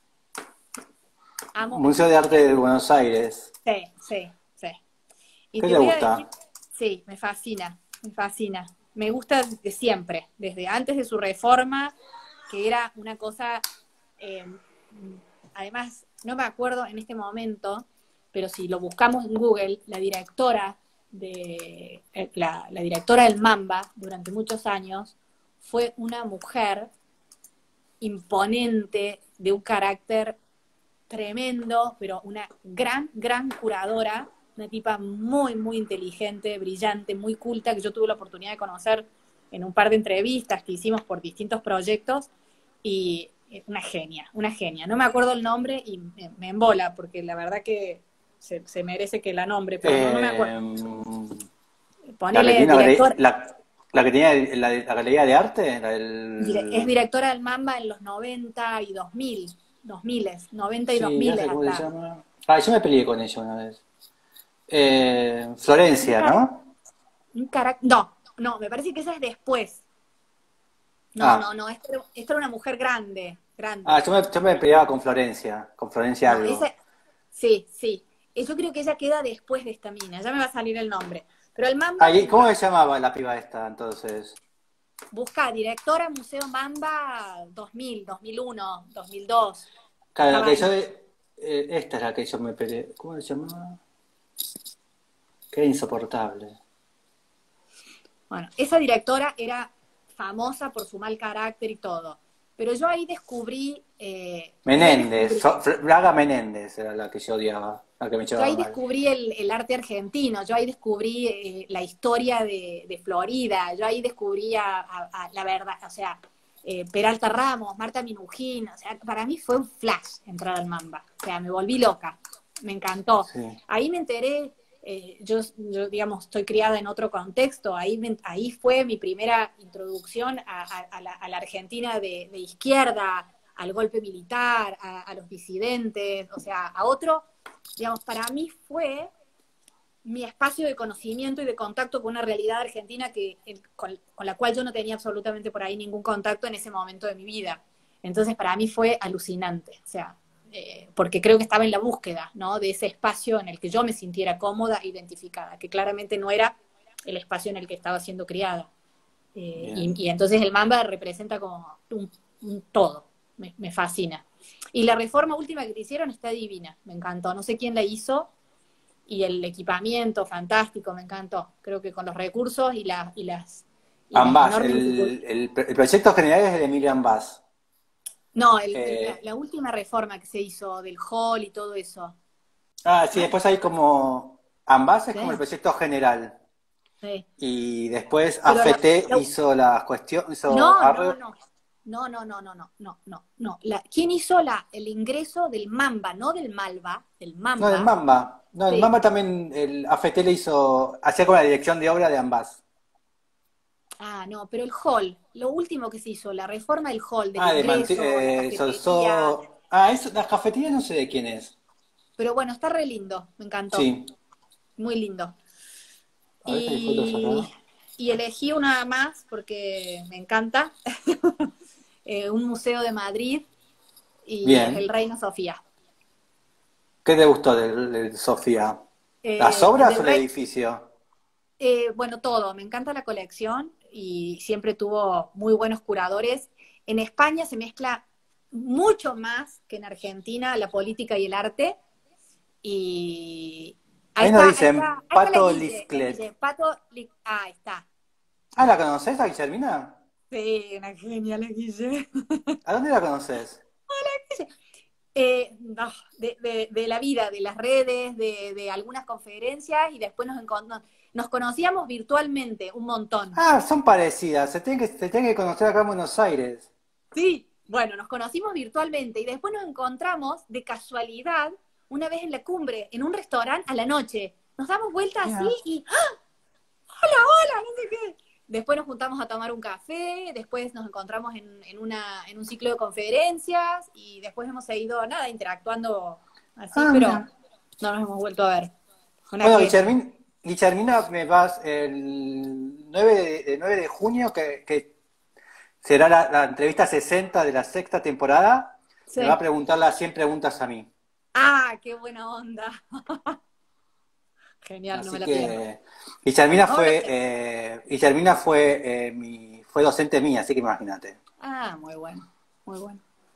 B: Amo el
A: Museo de
B: Mamba.
A: Arte de Buenos Aires.
B: Sí, sí, sí. Y
A: ¿Qué
B: te
A: te
B: voy a decir,
A: gusta?
B: sí, me fascina, me fascina. Me gusta de siempre, desde antes de su reforma, que era una cosa, eh, además, no me acuerdo en este momento, pero si lo buscamos en Google, la directora de eh, la, la directora del Mamba durante muchos años fue una mujer imponente, de un carácter tremendo, pero una gran, gran curadora, una tipa muy, muy inteligente, brillante, muy culta, que yo tuve la oportunidad de conocer en un par de entrevistas que hicimos por distintos proyectos, y una genia, una genia. No me acuerdo el nombre y me, me embola, porque la verdad que se, se merece que la nombre, pero no, no me acuerdo.
A: Eh, la que
B: Ponele
A: tiene la, gale-
B: director,
A: la, la que tenía la, la galería de arte, la
B: es
A: del...
B: directora del Mamba en los noventa y dos mil, dos mil, noventa y
A: Sí, ya
B: dos mil
A: sé cómo se
B: hasta.
A: llama. Ah, yo me peleé con ella una vez. Eh, Florencia, ¿no?
B: Un carácter, no, no, me parece que esa es después. No,
A: Ah,
B: no, no, esta era, esta era una mujer grande, grande.
A: ah, yo me, yo me peleaba con Florencia, con Florencia
B: No,
A: algo.
B: esa, sí, sí. Eh, Yo creo que ella queda después de esta mina, ya me va a salir el nombre. Pero el
A: Ah,
B: Mamba,
A: ¿y cómo
B: mira,
A: se llamaba la piba esta entonces?
B: busca directora Museo Mamba dos mil, dos mil uno, dos mil dos.
A: Claro, la
B: Estaba
A: que yo,
B: ahí.
A: eh, esta es la que yo me peleé. ¿Cómo se llamaba? Qué insoportable.
B: Bueno, esa directora era famosa por su mal carácter y todo. Pero yo ahí descubrí, eh, yo ahí
A: Menéndez,
B: descubrí,
A: So- Fr- Braga Menéndez era la que yo odiaba, la que me
B: yo
A: llevaba
B: ahí
A: mal.
B: descubrí el, el arte argentino, yo ahí descubrí eh, la historia de, de Florida, yo ahí descubrí a, a- a la verdad, o sea, eh, Peralta Ramos, Marta Minujín, o sea, para mí fue un flash entrar al Mamba, o sea, me volví loca, me encantó.
A: Sí.
B: Ahí me enteré, eh, yo, yo, digamos, estoy criada en otro contexto, ahí, me- ahí fue mi primera introducción a, a- a la, a la Argentina de, de izquierda, al golpe militar, a, a los disidentes, o sea, a otro, digamos, para mí fue mi espacio de conocimiento y de contacto con una realidad argentina que, con, con la cual yo no tenía absolutamente por ahí ningún contacto en ese momento de mi vida. Entonces, para mí fue alucinante, o sea, eh, porque creo que estaba en la búsqueda, ¿no? De ese espacio en el que yo me sintiera cómoda, identificada, que claramente no era el espacio en el que estaba siendo criada. Eh,
A: Bien.
B: y, y entonces el Mamba representa como un, un todo, me, me fascina. Y la reforma última que te hicieron está divina, me encantó. No sé quién la hizo, y el equipamiento fantástico, me encantó. Creo que con los recursos y, la, y, las, y las
A: Ambas,
B: enormes dificultades.
A: el, el, el proyecto general es de Emilio Ambas.
B: No, el, el, la,
A: Eh,
B: la, última reforma que se hizo del hall y todo eso.
A: ah, sí,
B: ¿No?
A: después hay como. Ambas es como el
B: Sí,
A: proyecto general.
B: sí.
A: Y después
B: Pero la,
A: A F T
B: la,
A: hizo las cuestiones, hizo
B: no, no,
A: arreglo.
B: no. No, no, no, no, no, no, no, no. La, ¿quién hizo la, el ingreso del Mamba? No del Malva, del
A: No, del
B: Mamba.
A: Mamba. No, el
B: Sí.
A: Mamba también, el A F T le hizo, hacía con la dirección de obra de Ambas.
B: Ah, no, pero el hall, lo último que se hizo, la reforma del hall, del
A: Ah, de Manti-
B: ingreso, la
A: eh,
B: cafetería.
A: Solsó- Ah, eso, las cafeterías no sé de quién es.
B: Pero bueno, está re lindo, me encantó.
A: Sí.
B: Muy lindo.
A: A ver si hay fotos
B: Y,
A: acá.
B: y elegí una más porque me encanta. Eh, un museo de Madrid y es el
A: Bien.
B: Reina Sofía.
A: ¿Qué te gustó del, del Sofía? ¿Las
B: Eh, el
A: obras o
B: del
A: el
B: Rey,
A: edificio?
B: eh, bueno, todo. Me encanta la colección y siempre tuvo muy buenos curadores. En España se mezcla mucho más que en Argentina la política y el arte. Y ahí
A: Ahí nos
B: está, ahí
A: dicen
B: está, ahí está la
A: Pato
B: Guille, la
A: Lisclet.
B: Guille. Pato, Li- ah, ahí está.
A: Ah, ¿la conoces a Guillermina?
B: Sí, una genia la Guille.
A: ¿A dónde la conoces?
B: Eh, no, de, de- de la vida, de las redes, de, de algunas conferencias y después nos, encon- nos conocíamos virtualmente un montón.
A: Ah, son parecidas. Se tienen que, se tienen que conocer acá en Buenos Aires.
B: Sí, bueno, nos conocimos virtualmente y después nos encontramos de casualidad una vez en la cumbre, en un restaurante a la noche. Nos damos vuelta así
A: Mira.
B: y ¡ah! ¡Hola, hola! No sé qué. Después nos juntamos a tomar un café, después nos encontramos en, en, una, en un ciclo de conferencias y después hemos seguido, nada, interactuando así,
A: Ah,
B: pero
A: mira.
B: no nos hemos vuelto a ver. Una
A: Bueno,
B: genia.
A: Guillermin, Guillermina, me vas el nueve de, el nueve de junio, que, que será la, la entrevista sesenta de la sexta temporada. Me va a
B: Sí.
A: preguntar las cien preguntas a mí.
B: Ah, qué buena onda. Genial, no me
A: Así
B: la pierdo.
A: que Guillermina
B: No me la
A: fue,
B: pierdo.
A: eh, Guillermina fue, eh, mi, fue docente mía, así que imagínate.
B: Ah, muy bueno, muy bueno.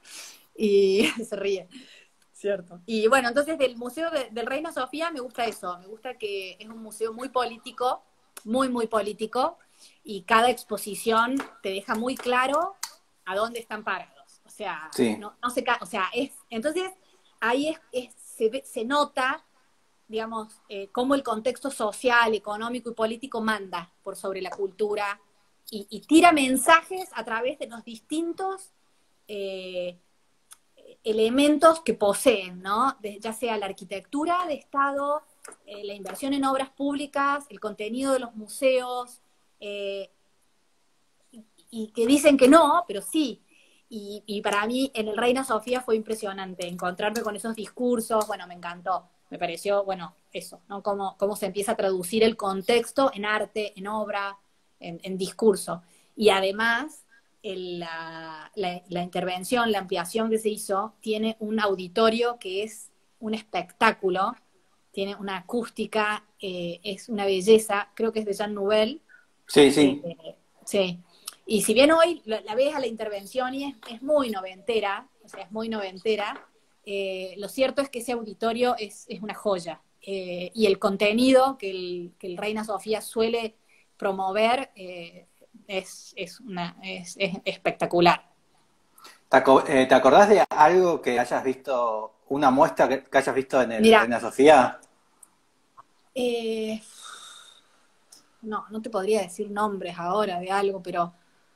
B: Y se ríe, cierto. Y bueno, entonces del Museo de- del Reina Sofía me gusta eso, me gusta que es un museo muy político, muy, muy político, y cada exposición te deja muy claro a dónde están parados. O sea,
A: Sí,
B: no, no se ca- o sea, es, entonces ahí es, es- se, ve- se nota, digamos, eh, cómo el contexto social, económico y político manda por sobre la cultura y, y tira mensajes a través de los distintos eh, elementos que poseen, ¿no? De- ya sea la arquitectura de Estado, eh, la inversión en obras públicas, el contenido de los museos, eh, y, y que dicen que no, pero sí. Y, y para mí en el Reina Sofía fue impresionante encontrarme con esos discursos, bueno, me encantó, me pareció, bueno, eso, ¿no? Cómo, cómo se empieza a traducir el contexto en arte, en obra, en, en discurso. Y además, el, la, la, la intervención, la ampliación que se hizo, tiene un auditorio que es un espectáculo, tiene una acústica, eh, es una belleza, creo que es de Jean Nouvel.
A: Sí,
B: Eh,
A: sí.
B: sí. Y si bien hoy la, la ves a la intervención y es, es muy noventera, o sea, es muy noventera, eh, lo cierto es que ese auditorio es, es una joya. Eh, y el contenido que el, que el Reina Sofía suele promover eh, es, es, una, es, es espectacular.
A: ¿Te, aco- eh, ¿te acordás de algo que hayas visto, una muestra que, que hayas visto en el
B: Mira,
A: Reina Sofía?
B: eh, no, no te podría decir nombres ahora de algo, pero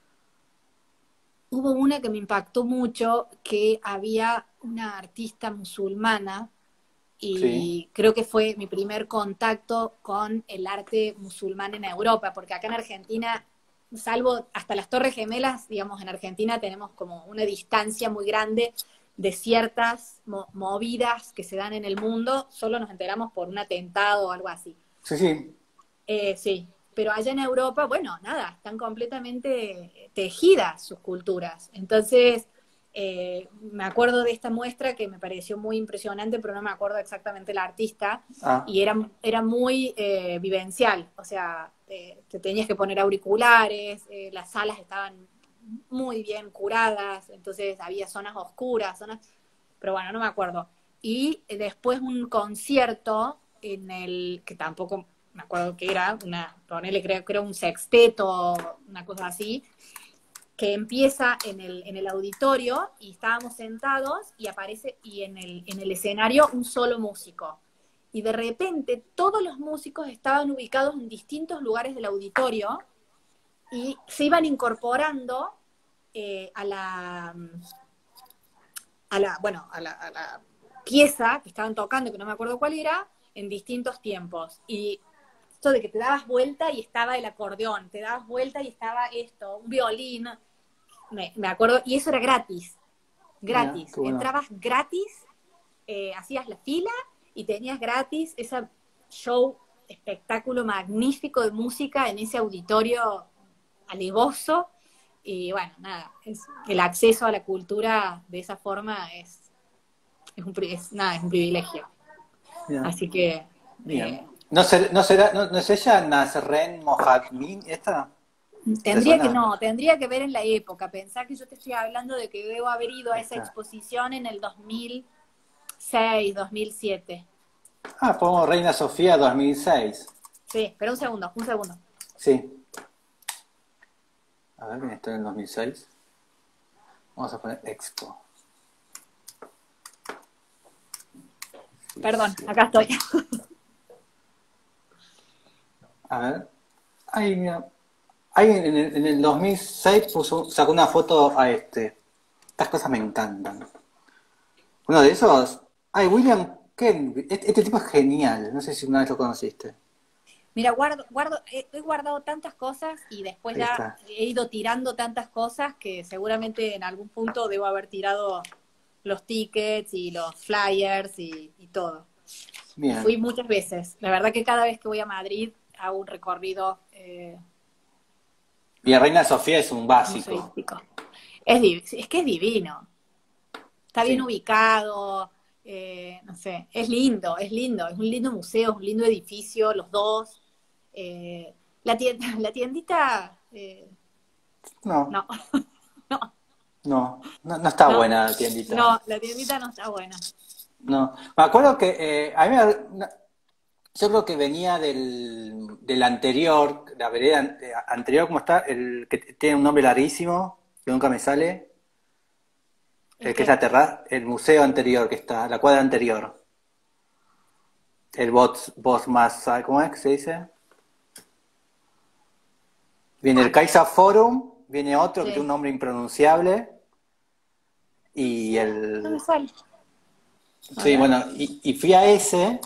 B: hubo una que me impactó mucho, que había una artista musulmana
A: Sí,
B: y creo que fue mi primer contacto con el arte musulmán en Europa, porque acá en Argentina, salvo hasta las Torres Gemelas, digamos, en Argentina tenemos como una distancia muy grande de ciertas mo movidas que se dan en el mundo, solo nos enteramos por un atentado o algo así.
A: sí, sí.
B: Eh, sí, pero allá en Europa, bueno, nada, están completamente tejidas sus culturas. Entonces, eh, me acuerdo de esta muestra que me pareció muy impresionante, pero no me acuerdo exactamente la artista,
A: Ah,
B: y era, era muy eh, vivencial, o sea, te, te tenías que poner auriculares, eh, las salas estaban muy bien curadas, entonces había zonas oscuras, zonas, pero bueno, no me acuerdo. Y después un concierto en el que tampoco me acuerdo que era, una, ponele, creo que era un sexteto, una cosa así, que empieza en el, en el auditorio y estábamos sentados y aparece, y en el, en el escenario un solo músico. Y de repente todos los músicos estaban ubicados en distintos lugares del auditorio y se iban incorporando eh, a la, a la, bueno, a la, a la pieza que estaban tocando, que no me acuerdo cuál era, en distintos tiempos. Y esto de que te dabas vuelta y estaba el acordeón, te dabas vuelta y estaba esto, un violín, me, me acuerdo, y eso era gratis,
A: mira,
B: gratis.
A: qué bueno.
B: Entrabas gratis, eh, hacías la fila y tenías gratis ese show, espectáculo magnífico de música en ese auditorio alevoso. Y bueno, nada, es, el acceso a la cultura de esa forma es, es, un, es, nada, es un privilegio.
A: Mira,
B: Así que,
A: bien.
B: eh,
A: ¿No, ser- no será, no, no es ella Nasren Mohammed esta? ¿Te
B: tendría que,
A: suena?
B: no, tendría que ver en la época. Pensar que yo te estoy hablando de que debo haber ido a esa
A: Esta.
B: exposición en el dos mil seis, dos mil siete.
A: Ah, pongo Reina Sofía dos mil seis.
B: Sí, espera un segundo, un segundo.
A: Sí. A ver, ¿quién está en el dos mil seis? Vamos a poner Expo.
B: Perdón, acá estoy.
A: A ver. Ay, mira. Ahí en el, en el dos mil seis puso, sacó una foto a este. Estas cosas me encantan. Uno de esos. Ay, William Ken. Este, este tipo es genial. No sé si una vez lo conociste.
B: Mira, guardo, guardo, he, he guardado tantas cosas y después
A: Ahí
B: ya
A: está.
B: he ido tirando tantas cosas que seguramente en algún punto debo haber tirado los tickets y los flyers y, y todo. Y fui
A: Bien.
B: muchas veces. La verdad que cada vez que voy a Madrid hago un recorrido eh,
A: Y la Reina Sofía es un básico.
B: museístico. Es, div- es que es divino. Está bien
A: Sí.
B: ubicado, eh, no sé, es lindo, es lindo, es un lindo museo, es un lindo edificio, los dos. Eh, la, tienda, la tiendita, eh,
A: No,
B: no, no,
A: no, no, no está
B: no,
A: buena la tiendita.
B: no, la tiendita no está buena.
A: No. Me acuerdo que eh, a mí me- yo creo que venía del, del anterior, la vereda an- eh, anterior, ¿cómo está? El que t- tiene un nombre larguísimo, que nunca me sale,
B: ¿El
A: el que es la
B: qué?
A: terraza, el museo anterior que está, la cuadra anterior, el Bots, Boss más, ¿sabe ¿cómo es que se dice? Viene el
B: ¿Cuál?
A: Kaiser Forum, viene otro que tiene un
B: Sí.
A: nombre impronunciable, y
B: Sí, no me
A: el...
B: sale. A
A: Sí,
B: ver,
A: bueno, y, y fui a ese,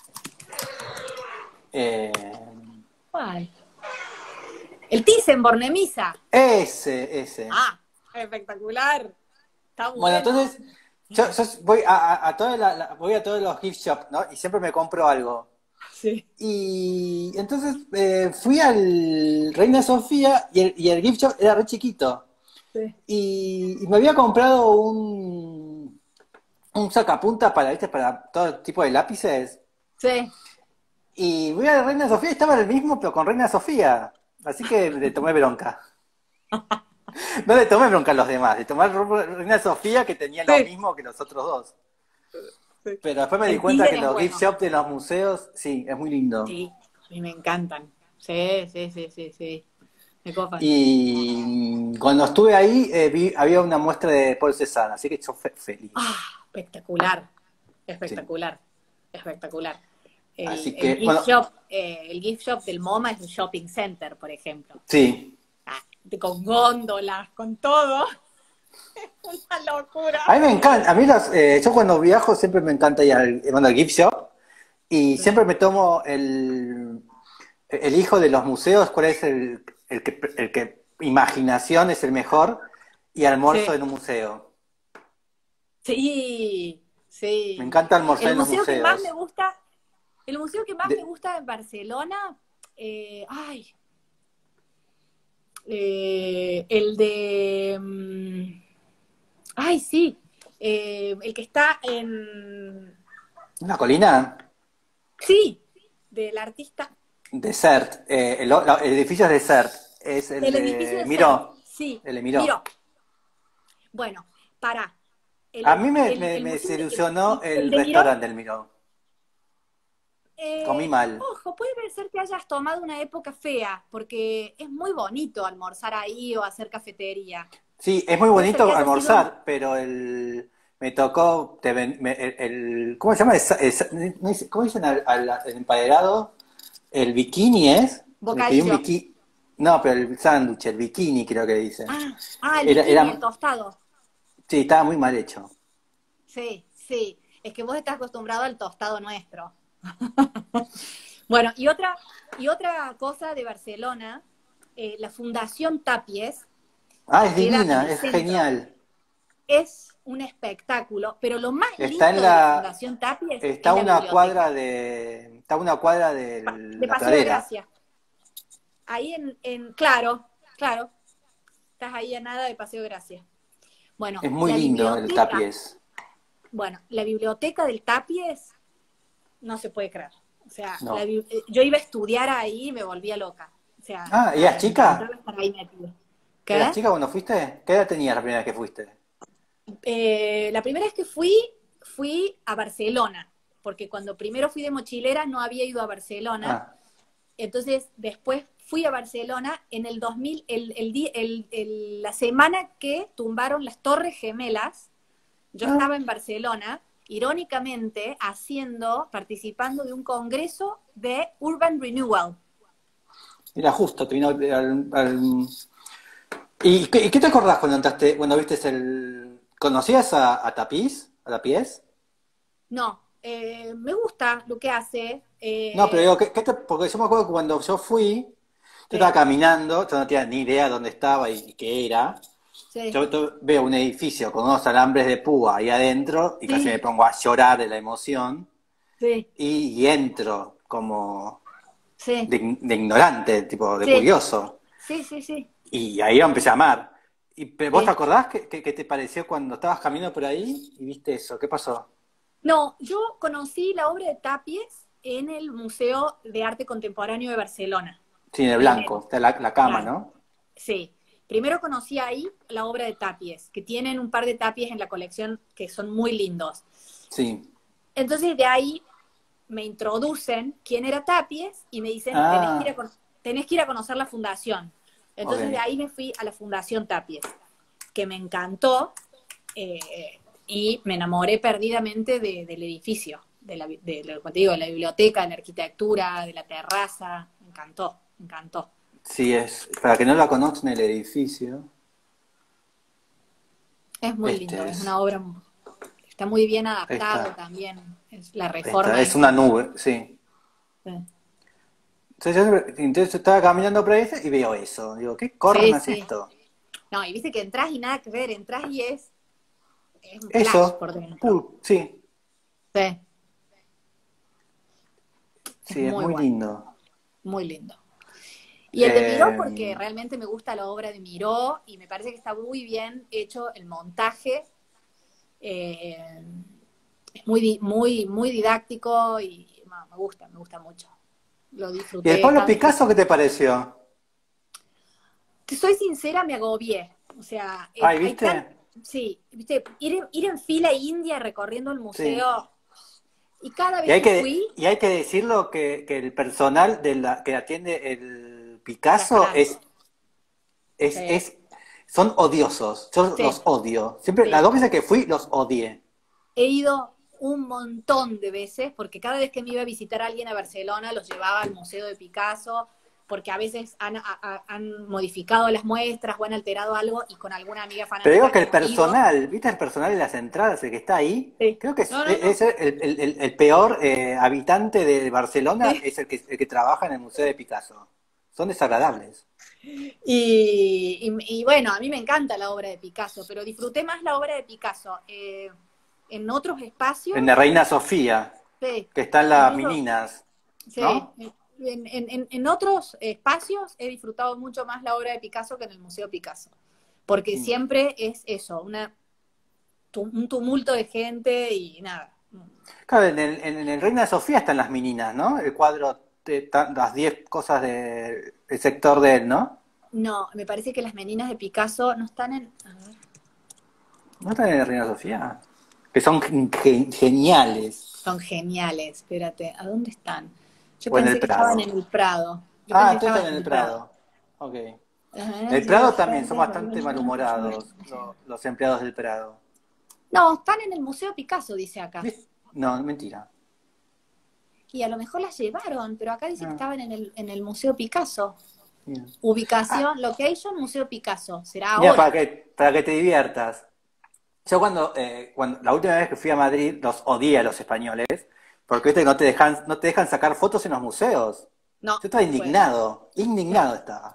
A: eh,
B: ¿cuál? El Thyssen-Bornemisza.
A: ese, ese.
B: Ah, espectacular. Está
A: Bueno,
B: bueno.
A: entonces yo, yo voy a, a, a toda la, la- voy a todos los gift shops, ¿no? Y siempre me compro algo.
B: Sí,
A: Y entonces eh, fui al Reina Sofía y el, y el gift shop era re chiquito.
B: sí,
A: Y, y me había comprado un, un sacapuntas para, ¿viste? Para todo tipo de lápices.
B: sí.
A: Y voy a la Reina Sofía y estaba el mismo, pero con Reina Sofía. Así que le tomé bronca. No le tomé bronca a los demás, le tomé a Reina Sofía que tenía lo
B: Sí,
A: mismo que los otros dos.
B: sí.
A: Pero después me di
B: El
A: cuenta
B: Tiger
A: que
B: es
A: los gift
B: bueno.
A: shops de los museos, sí, es muy lindo.
B: Sí, a mí me encantan. Sí, sí, sí, sí, sí. Me copan.
A: Y cuando estuve ahí, eh, vi, había una muestra de Paul Cézanne, así que yo fe- feliz.
B: Ah, espectacular.
A: Sí.
B: Espectacular. Espectacular. El,
A: Así
B: el
A: que,
B: gift
A: bueno,
B: shop, eh, el gift shop del MoMA es un shopping center, por ejemplo.
A: sí.
B: Ah, de- con góndolas, con todo. Una locura.
A: A mí me encanta, a mí los, eh, yo cuando viajo siempre me encanta ir al, bueno, al gift shop y
B: Sí,
A: siempre me tomo el, el hijo de los museos, cuál es el, el que, el que imaginación es el mejor y almuerzo
B: sí,
A: en un museo.
B: sí,
A: Me
B: sí.
A: encanta almorzar
B: El
A: en los
B: museo que más me
A: museos.
B: gusta, el museo que más me
A: De-
B: gusta en Barcelona, eh, ay, eh, el de, mm, ay, sí, eh, el que está en,
A: ¿Una colina?
B: sí, del artista,
A: Desert, eh, el, la- el edificio es Desert, es el
B: el edificio
A: de
B: de Sert,
A: Miró,
B: sí,
A: el de Miró.
B: miró. Bueno, para,
A: A
B: el,
A: mí me,
B: el,
A: me,
B: el
A: me
B: museo de, el,
A: desilusionó
B: el- el
A: el
B: de Miró,
A: restaurante del Miró. Comí
B: eh,
A: mal.
B: ojo, puede ser que hayas tomado una época fea, porque es muy bonito almorzar ahí o hacer cafetería.
A: Sí, es muy
B: Puede ser que
A: bonito
B: haya sido un...
A: almorzar, pero el me tocó te ven- me- el, el- ¿cómo se llama? Esa- esa- no dice- ¿cómo dicen al, al- al emparedado? El bikini es. Me pedí un
B: bocadillo.
A: bikini. No, pero el sándwich, el bikini creo que dicen.
B: Ah, ah, el
A: Era,
B: bikini, el
A: era,
B: tostado.
A: sí, estaba muy mal hecho.
B: Sí, sí. Es que vos estás acostumbrado al tostado nuestro. Bueno, y otra, y otra cosa de Barcelona, eh, la Fundación Tapies,
A: Ah,
B: que
A: es
B: queda en
A: divina,
B: el
A: es
B: centro,
A: genial.
B: es un espectáculo, pero lo más
A: Está en
B: lindo de la
A: la,
B: Fundación Tapies
A: está a
B: es la
A: una cuadra
B: biblioteca,
A: de, está a una cuadra
B: Pa-
A: de
B: de
A: la
B: Paseo de
A: pradera.
B: Gracia. Ahí en, en, claro, claro, estás ahí a nada de Paseo de Gracia. Bueno,
A: Es muy
B: la
A: lindo el
B: biblioteca,
A: Tapies.
B: bueno, la biblioteca del Tapies no se puede creer. O sea, la
A: No.
B: bi- eh, yo iba a estudiar ahí y me volvía loca. O sea,
A: Ah, ¿eras
B: me, me
A: chica?
B: encantaba estar ahí metida.
A: ¿Eras
B: ¿Qué?
A: chica cuando fuiste? ¿Qué edad tenías la primera vez que fuiste?
B: Eh, la primera vez que fui, fui a Barcelona, porque cuando primero fui de mochilera no había ido a Barcelona.
A: Ah,
B: Entonces, después fui a Barcelona en el dos mil, el, el, di- el- el- la semana que tumbaron las Torres Gemelas. Yo
A: ah,
B: estaba en Barcelona, irónicamente, haciendo, participando de un congreso de Urban Renewal.
A: era justo, te vino al, al- al- ¿Y qué, y qué te acordás cuando entraste, cuando viste el... ¿Conocías a, a Tapiz? ¿A Tapiés?
B: No, eh, me gusta lo que hace.
A: No, pero
B: eh,
A: digo, ¿qué, qué te- porque yo me acuerdo que cuando yo fui, yo estaba
B: sí,
A: caminando, yo no tenía ni idea dónde estaba y, y qué era.
B: sí,
A: Yo to- veo un edificio con unos alambres de púa ahí adentro y casi me
B: sí,
A: pongo a llorar de la emoción
B: sí,
A: y, y entro como
B: sí,
A: de, de ignorante, tipo de
B: sí,
A: curioso.
B: sí, sí, sí,
A: Y ahí lo empecé a amar. Y, pero ¿vos te
B: sí.
A: acordás qué, qué- qué te pareció cuando estabas caminando por ahí y viste eso? ¿Qué pasó?
B: No, yo conocí la obra de Tapies en el Museo de Arte Contemporáneo de Barcelona.
A: Sí, en el
B: Primero,
A: blanco, está la, la cama,
B: claro,
A: ¿no?
B: sí. Primero conocí ahí la obra de Tapies, que tienen un par de Tapies en la colección que son muy lindos.
A: Sí.
B: Entonces de ahí me introducen quién era Tapies y me dicen, tenés que ir
A: Ah,
B: a, con- tenés que ir a conocer la fundación. Entonces de
A: ok.
B: ahí me fui a la Fundación Tapies, que me encantó eh, y me enamoré perdidamente de- del edificio, de la, bi- de, lo que te digo, de la biblioteca, de la arquitectura, de la terraza. Me encantó, me encantó.
A: Sí, es. Para que no la conozcan el edificio,
B: Es muy lindo,
A: este
B: es
A: es.
B: una obra, está muy bien
A: Ahí
B: adaptado
A: está.
B: también. Es la
A: Esta
B: reforma
A: es una
B: esa.
A: nube, sí.
B: Sí,
A: Entonces, yo- entonces estaba caminando por ahí y veo eso. Digo, ¿qué
B: sí,
A: corna es
B: sí.
A: esto?
B: No, y viste que entras y nada que ver, entras y es es un flash
A: Eso,
B: por dentro.
A: pul- sí,
B: Sí, es
A: sí, es
B: muy
A: muy
B: bueno,
A: lindo.
B: muy lindo. Y el de Miró,
A: Eh,
B: porque realmente me gusta la obra de Miró y me parece que está muy bien hecho el montaje. Eh, es muy, di- muy, muy didáctico y no, me gusta, me gusta mucho. Lo
A: ¿Y el
B: disfruté
A: Pablo
B: cada vez que...
A: Picasso qué te pareció?
B: Te soy sincera, me agobié. O sea, eh,
A: Ay,
B: hay tan...
A: ¿viste?
B: Sí, viste, ir en, ir en fila india recorriendo el
A: Sí.
B: museo y cada
A: Y
B: vez
A: hay
B: que
A: que,
B: fui,
A: y hay que decirlo que, que el personal de la, que atiende el
B: era
A: Picasso es,
B: espanto.
A: es,
B: Sí,
A: es, son odiosos. Yo los
B: sí,
A: odio. Siempre, las
B: sí.
A: dos veces que fui, los odié.
B: He ido un montón de veces, porque cada vez que me iba a visitar a alguien a Barcelona, los llevaba al Museo de Picasso, porque a veces han, a- a- han modificado las muestras o han alterado algo y con alguna amiga
A: Pero digo
B: fanática
A: que el
B: hemos ido.
A: personal, ¿viste el personal de las entradas, el que está ahí?
B: Sí.
A: Creo que es,
B: No, no,
A: es
B: no.
A: el, el- el- el peor eh, habitante de Barcelona,
B: Sí.
A: es el que, el que trabaja en el Museo de Picasso. Son desagradables.
B: Y, y- y bueno, a mí me encanta la obra de Picasso, pero disfruté más la obra de Picasso eh, en otros
A: En la
B: espacios,
A: Reina Sofía,
B: sí,
A: que están las
B: incluso,
A: meninas,
B: sí,
A: ¿no?
B: en, en- en- en otros espacios he disfrutado mucho más la obra de Picasso que en el Museo Picasso, porque
A: Mm.
B: siempre es eso, una, tu- un tumulto de gente y nada.
A: Claro, en el, en el Reina Sofía están las meninas, ¿no? El cuadro, de ta- las diez cosas del sector de él, ¿no?
B: No, me parece que las meninas de Picasso no están en... A ver.
A: ¿No están en el Reina Sofía? Que son gen- geniales.
B: Son geniales, espérate, ¿a dónde están? Yo
A: O en el
B: pensé que estaban
A: Prado.
B: en el Prado. Yo
A: Ah,
B: pensé que
A: entonces
B: estaban
A: están en
B: en
A: el
B: el Prado.
A: Prado. Ok.
B: Ajá,
A: El
B: yo-
A: Prado también son bastante malhumorados, lo- los empleados del Prado.
B: No, están en el Museo Picasso, dice acá.
A: ¿Viste? No, mentira.
B: Y a lo mejor las llevaron, pero acá dice que
A: Ah,
B: estaban en el, en el Museo Picasso.
A: bien. Ah,
B: Ubicación, location, Museo Picasso. Será
A: mira, para
B: ahora.
A: que, para que te diviertas. Yo cuando, eh, cuando, la última vez que fui a Madrid, los odié a los españoles, porque viste que no te dejan, no te dejan sacar fotos en los museos.
B: No,
A: Yo estaba
B: no puede.
A: indignado, indignado estaba.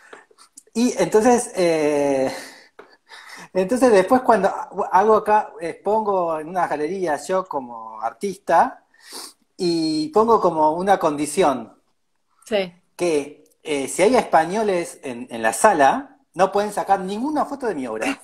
A: Y entonces, eh, entonces después cuando hago acá, expongo en una galería yo como artista, y pongo como una condición,
B: Sí.
A: que eh, si hay españoles en, en la sala, no pueden sacar ninguna foto de mi obra.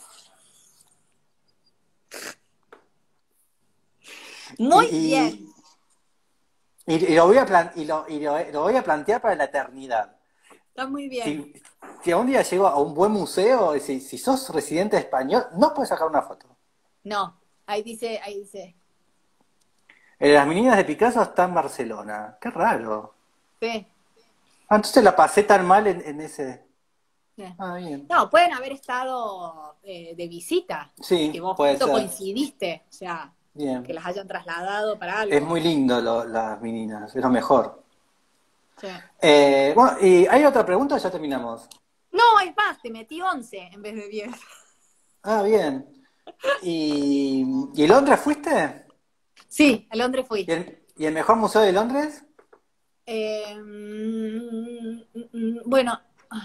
B: Muy
A: Y,
B: bien.
A: y, y lo voy a plan- y lo, y lo- lo voy a plantear para la eternidad.
B: Está muy bien.
A: Si, si un día llego a un buen museo, si, si sos residente español, no puedes sacar una foto.
B: No, ahí dice, ahí dice.
A: Eh, Las meninas de Picasso están en Barcelona. Qué raro.
B: Sí,
A: Ah, entonces la pasé tan mal en, en ese.
B: sí.
A: Ah, bien.
B: No, pueden haber estado eh, de visita, que
A: Sí,
B: vos
A: puede
B: justo
A: ser.
B: coincidiste, o sea, que
A: Bien.
B: las hayan trasladado para
A: Es
B: algo.
A: muy lindo lo- las meninas, es lo mejor.
B: Sí.
A: Eh, bueno, ¿y hay otra pregunta o ya terminamos?
B: No, es más, te metí once en vez de diez.
A: Ah, bien. ¿Y, ¿y Londres fuiste?
B: Sí, a Londres
A: ¿Y
B: fui.
A: el, y el mejor museo de Londres?
B: Eh, mm, mm, mm, bueno,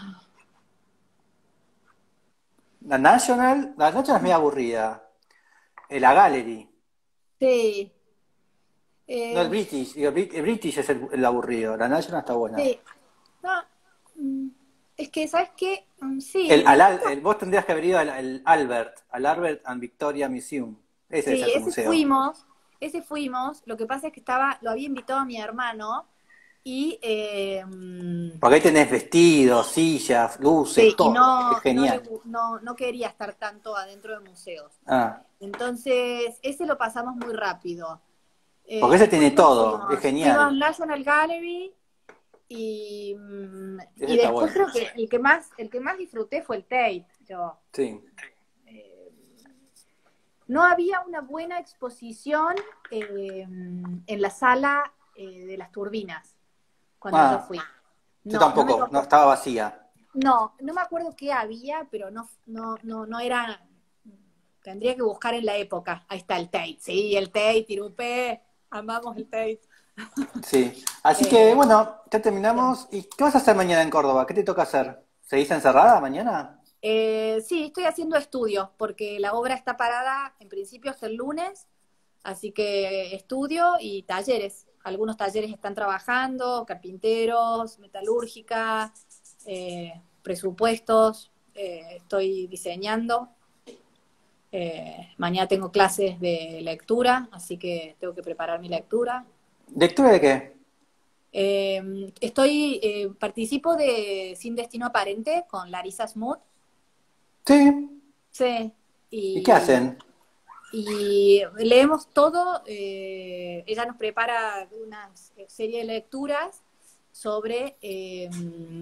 A: La National. La National es medio aburrida. Eh, La Gallery.
B: sí.
A: No el
B: Eh,
A: British. Digo, el el British es el, el aburrido. La National está buena.
B: sí. No, mm, es que, ¿sabes qué? Mm, sí,
A: El,
B: me
A: al, Al-
B: gusta.
A: el- vos tendrías que haber ido al, al Albert, al Albert and Victoria Museum. Ese es
B: Sí,
A: el
B: ese
A: museo.
B: fuimos, ese fuimos. Lo que pasa es que estaba, lo había invitado a mi hermano y eh, mm,
A: Porque ahí tenés vestidos, sillas, luces,
B: sí, y
A: todo. Es
B: no, no le
A: genial.
B: gu- no, no quería estar tanto adentro de museos.
A: Ah,
B: Entonces, ese lo pasamos muy rápido.
A: porque
B: Eh,
A: ese
B: después
A: tiene
B: que
A: todo. Es
B: fuimos, fuimos al
A: genial.
B: National Gallery y, mm,
A: Ese
B: y
A: está
B: después
A: bueno.
B: creo que el que más, el que más disfruté fue el Tate. Yo.
A: Sí.
B: Eh, no había una buena exposición eh, en la sala eh, de las turbinas cuando yo
A: Ah,
B: fui.
A: yo
B: No, no me
A: tampoco. No,
B: tocó.
A: estaba vacía.
B: No, no me acuerdo qué había, pero no, no, no, no era. Tendría que buscar en la época. Ahí está el Tate. Sí, el Tate, Tirupé. Amamos el Tate.
A: Sí. Así que,
B: Eh,
A: bueno, ya
B: sí.
A: terminamos. ¿Y qué vas a hacer mañana en Córdoba? ¿Qué te toca hacer? ¿Seguís encerrada mañana?
B: Eh, sí, estoy haciendo estudios porque la obra está parada en principio hasta el lunes, así que estudio y talleres. Algunos talleres están trabajando, carpinteros, metalúrgica, eh, presupuestos, eh, estoy diseñando. Eh, mañana tengo clases de lectura, así que tengo que preparar mi lectura.
A: ¿Lectura de qué?
B: Eh, estoy, eh, participo de Sin Destino Aparente con Larissa Smoot.
A: Sí.
B: Sí,
A: ¿Y qué
B: y,
A: hacen?
B: y leemos todo. Eh, ella nos prepara una serie de lecturas sobre, eh,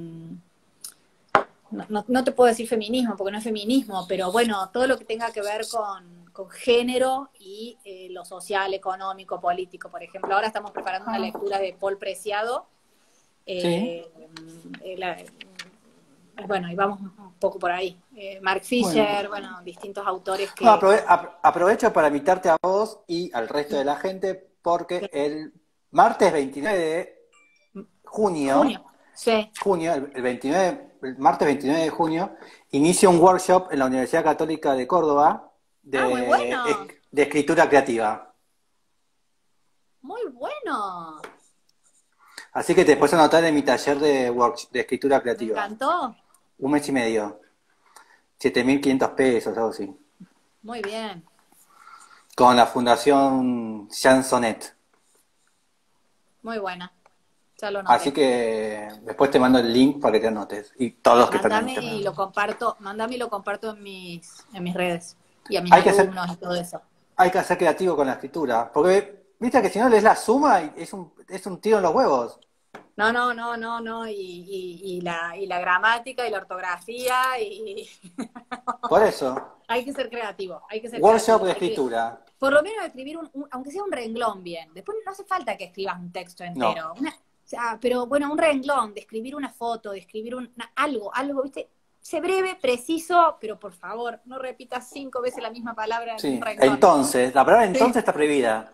B: no, no, no te puedo decir feminismo, porque no es feminismo, pero bueno, todo lo que tenga que ver con, con género y eh, lo social, económico, político. Por ejemplo, ahora estamos preparando una lectura de Paul Preciado.
A: Sí.
B: Eh, eh, la- bueno, y vamos un poco por ahí. Eh, Mark
A: Bueno.
B: Fisher, bueno, distintos autores
A: No,
B: que...
A: aprove- ap- aprovecho para invitarte a vos y al resto de la gente porque el martes veintinueve de junio,
B: Junio, sí.
A: junio, el, el veintinueve, el martes veintinueve de junio, inicia un workshop en la Universidad Católica de Córdoba
B: Ah, muy
A: de,
B: bueno,
A: es- de escritura creativa.
B: muy bueno.
A: Así que te puedes anotar en mi taller de, work- de escritura
B: Me
A: creativa.
B: encantó.
A: Un mes y medio. siete mil quinientos pesos, algo así.
B: Muy bien,
A: Con la Fundación Jansonet.
B: muy buena. Ya lo
A: Así
B: noté.
A: que después te mando el link para que te anotes. Y todos los que están en
B: Mándame
A: internet.
B: y lo comparto, mándame y lo comparto en mis, en mis redes y a mis
A: Hay que ser,
B: alumnos y todo eso.
A: hay que ser creativo con la escritura. Porque, viste que si no lees la suma, es un, es un tiro en los huevos.
B: No, no, no, no, no, y, y, y la, y la gramática y la ortografía y
A: Por eso,
B: hay que ser creativo, hay que ser
A: workshop
B: creativo,
A: de
B: hay que,
A: escritura.
B: por lo menos escribir un, un- aunque sea un renglón bien. Después no hace falta que escribas un texto
A: No.
B: entero. Una- o sea, pero bueno, un renglón, de escribir una foto, de escribir un, una- algo, algo, ¿viste? Sé breve, preciso, pero por favor, no repitas cinco veces la misma palabra en un
A: Sí.
B: renglón.
A: Entonces, la palabra
B: Sí,
A: entonces está prohibida.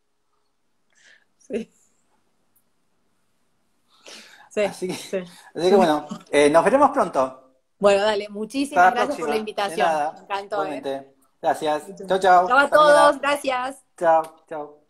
B: sí, sí,
A: Así que,
B: sí.
A: así que bueno, eh, nos veremos pronto.
B: Bueno, dale,
A: Hasta
B: muchísimas
A: la
B: gracias por la
A: próxima. De
B: invitación. Me
A: nada.
B: encantó, ¿eh?
A: Igualmente. Gracias. Chau, chau.
B: Chao a
A: Hasta
B: todos,
A: mañana.
B: gracias.
A: Chao, chao.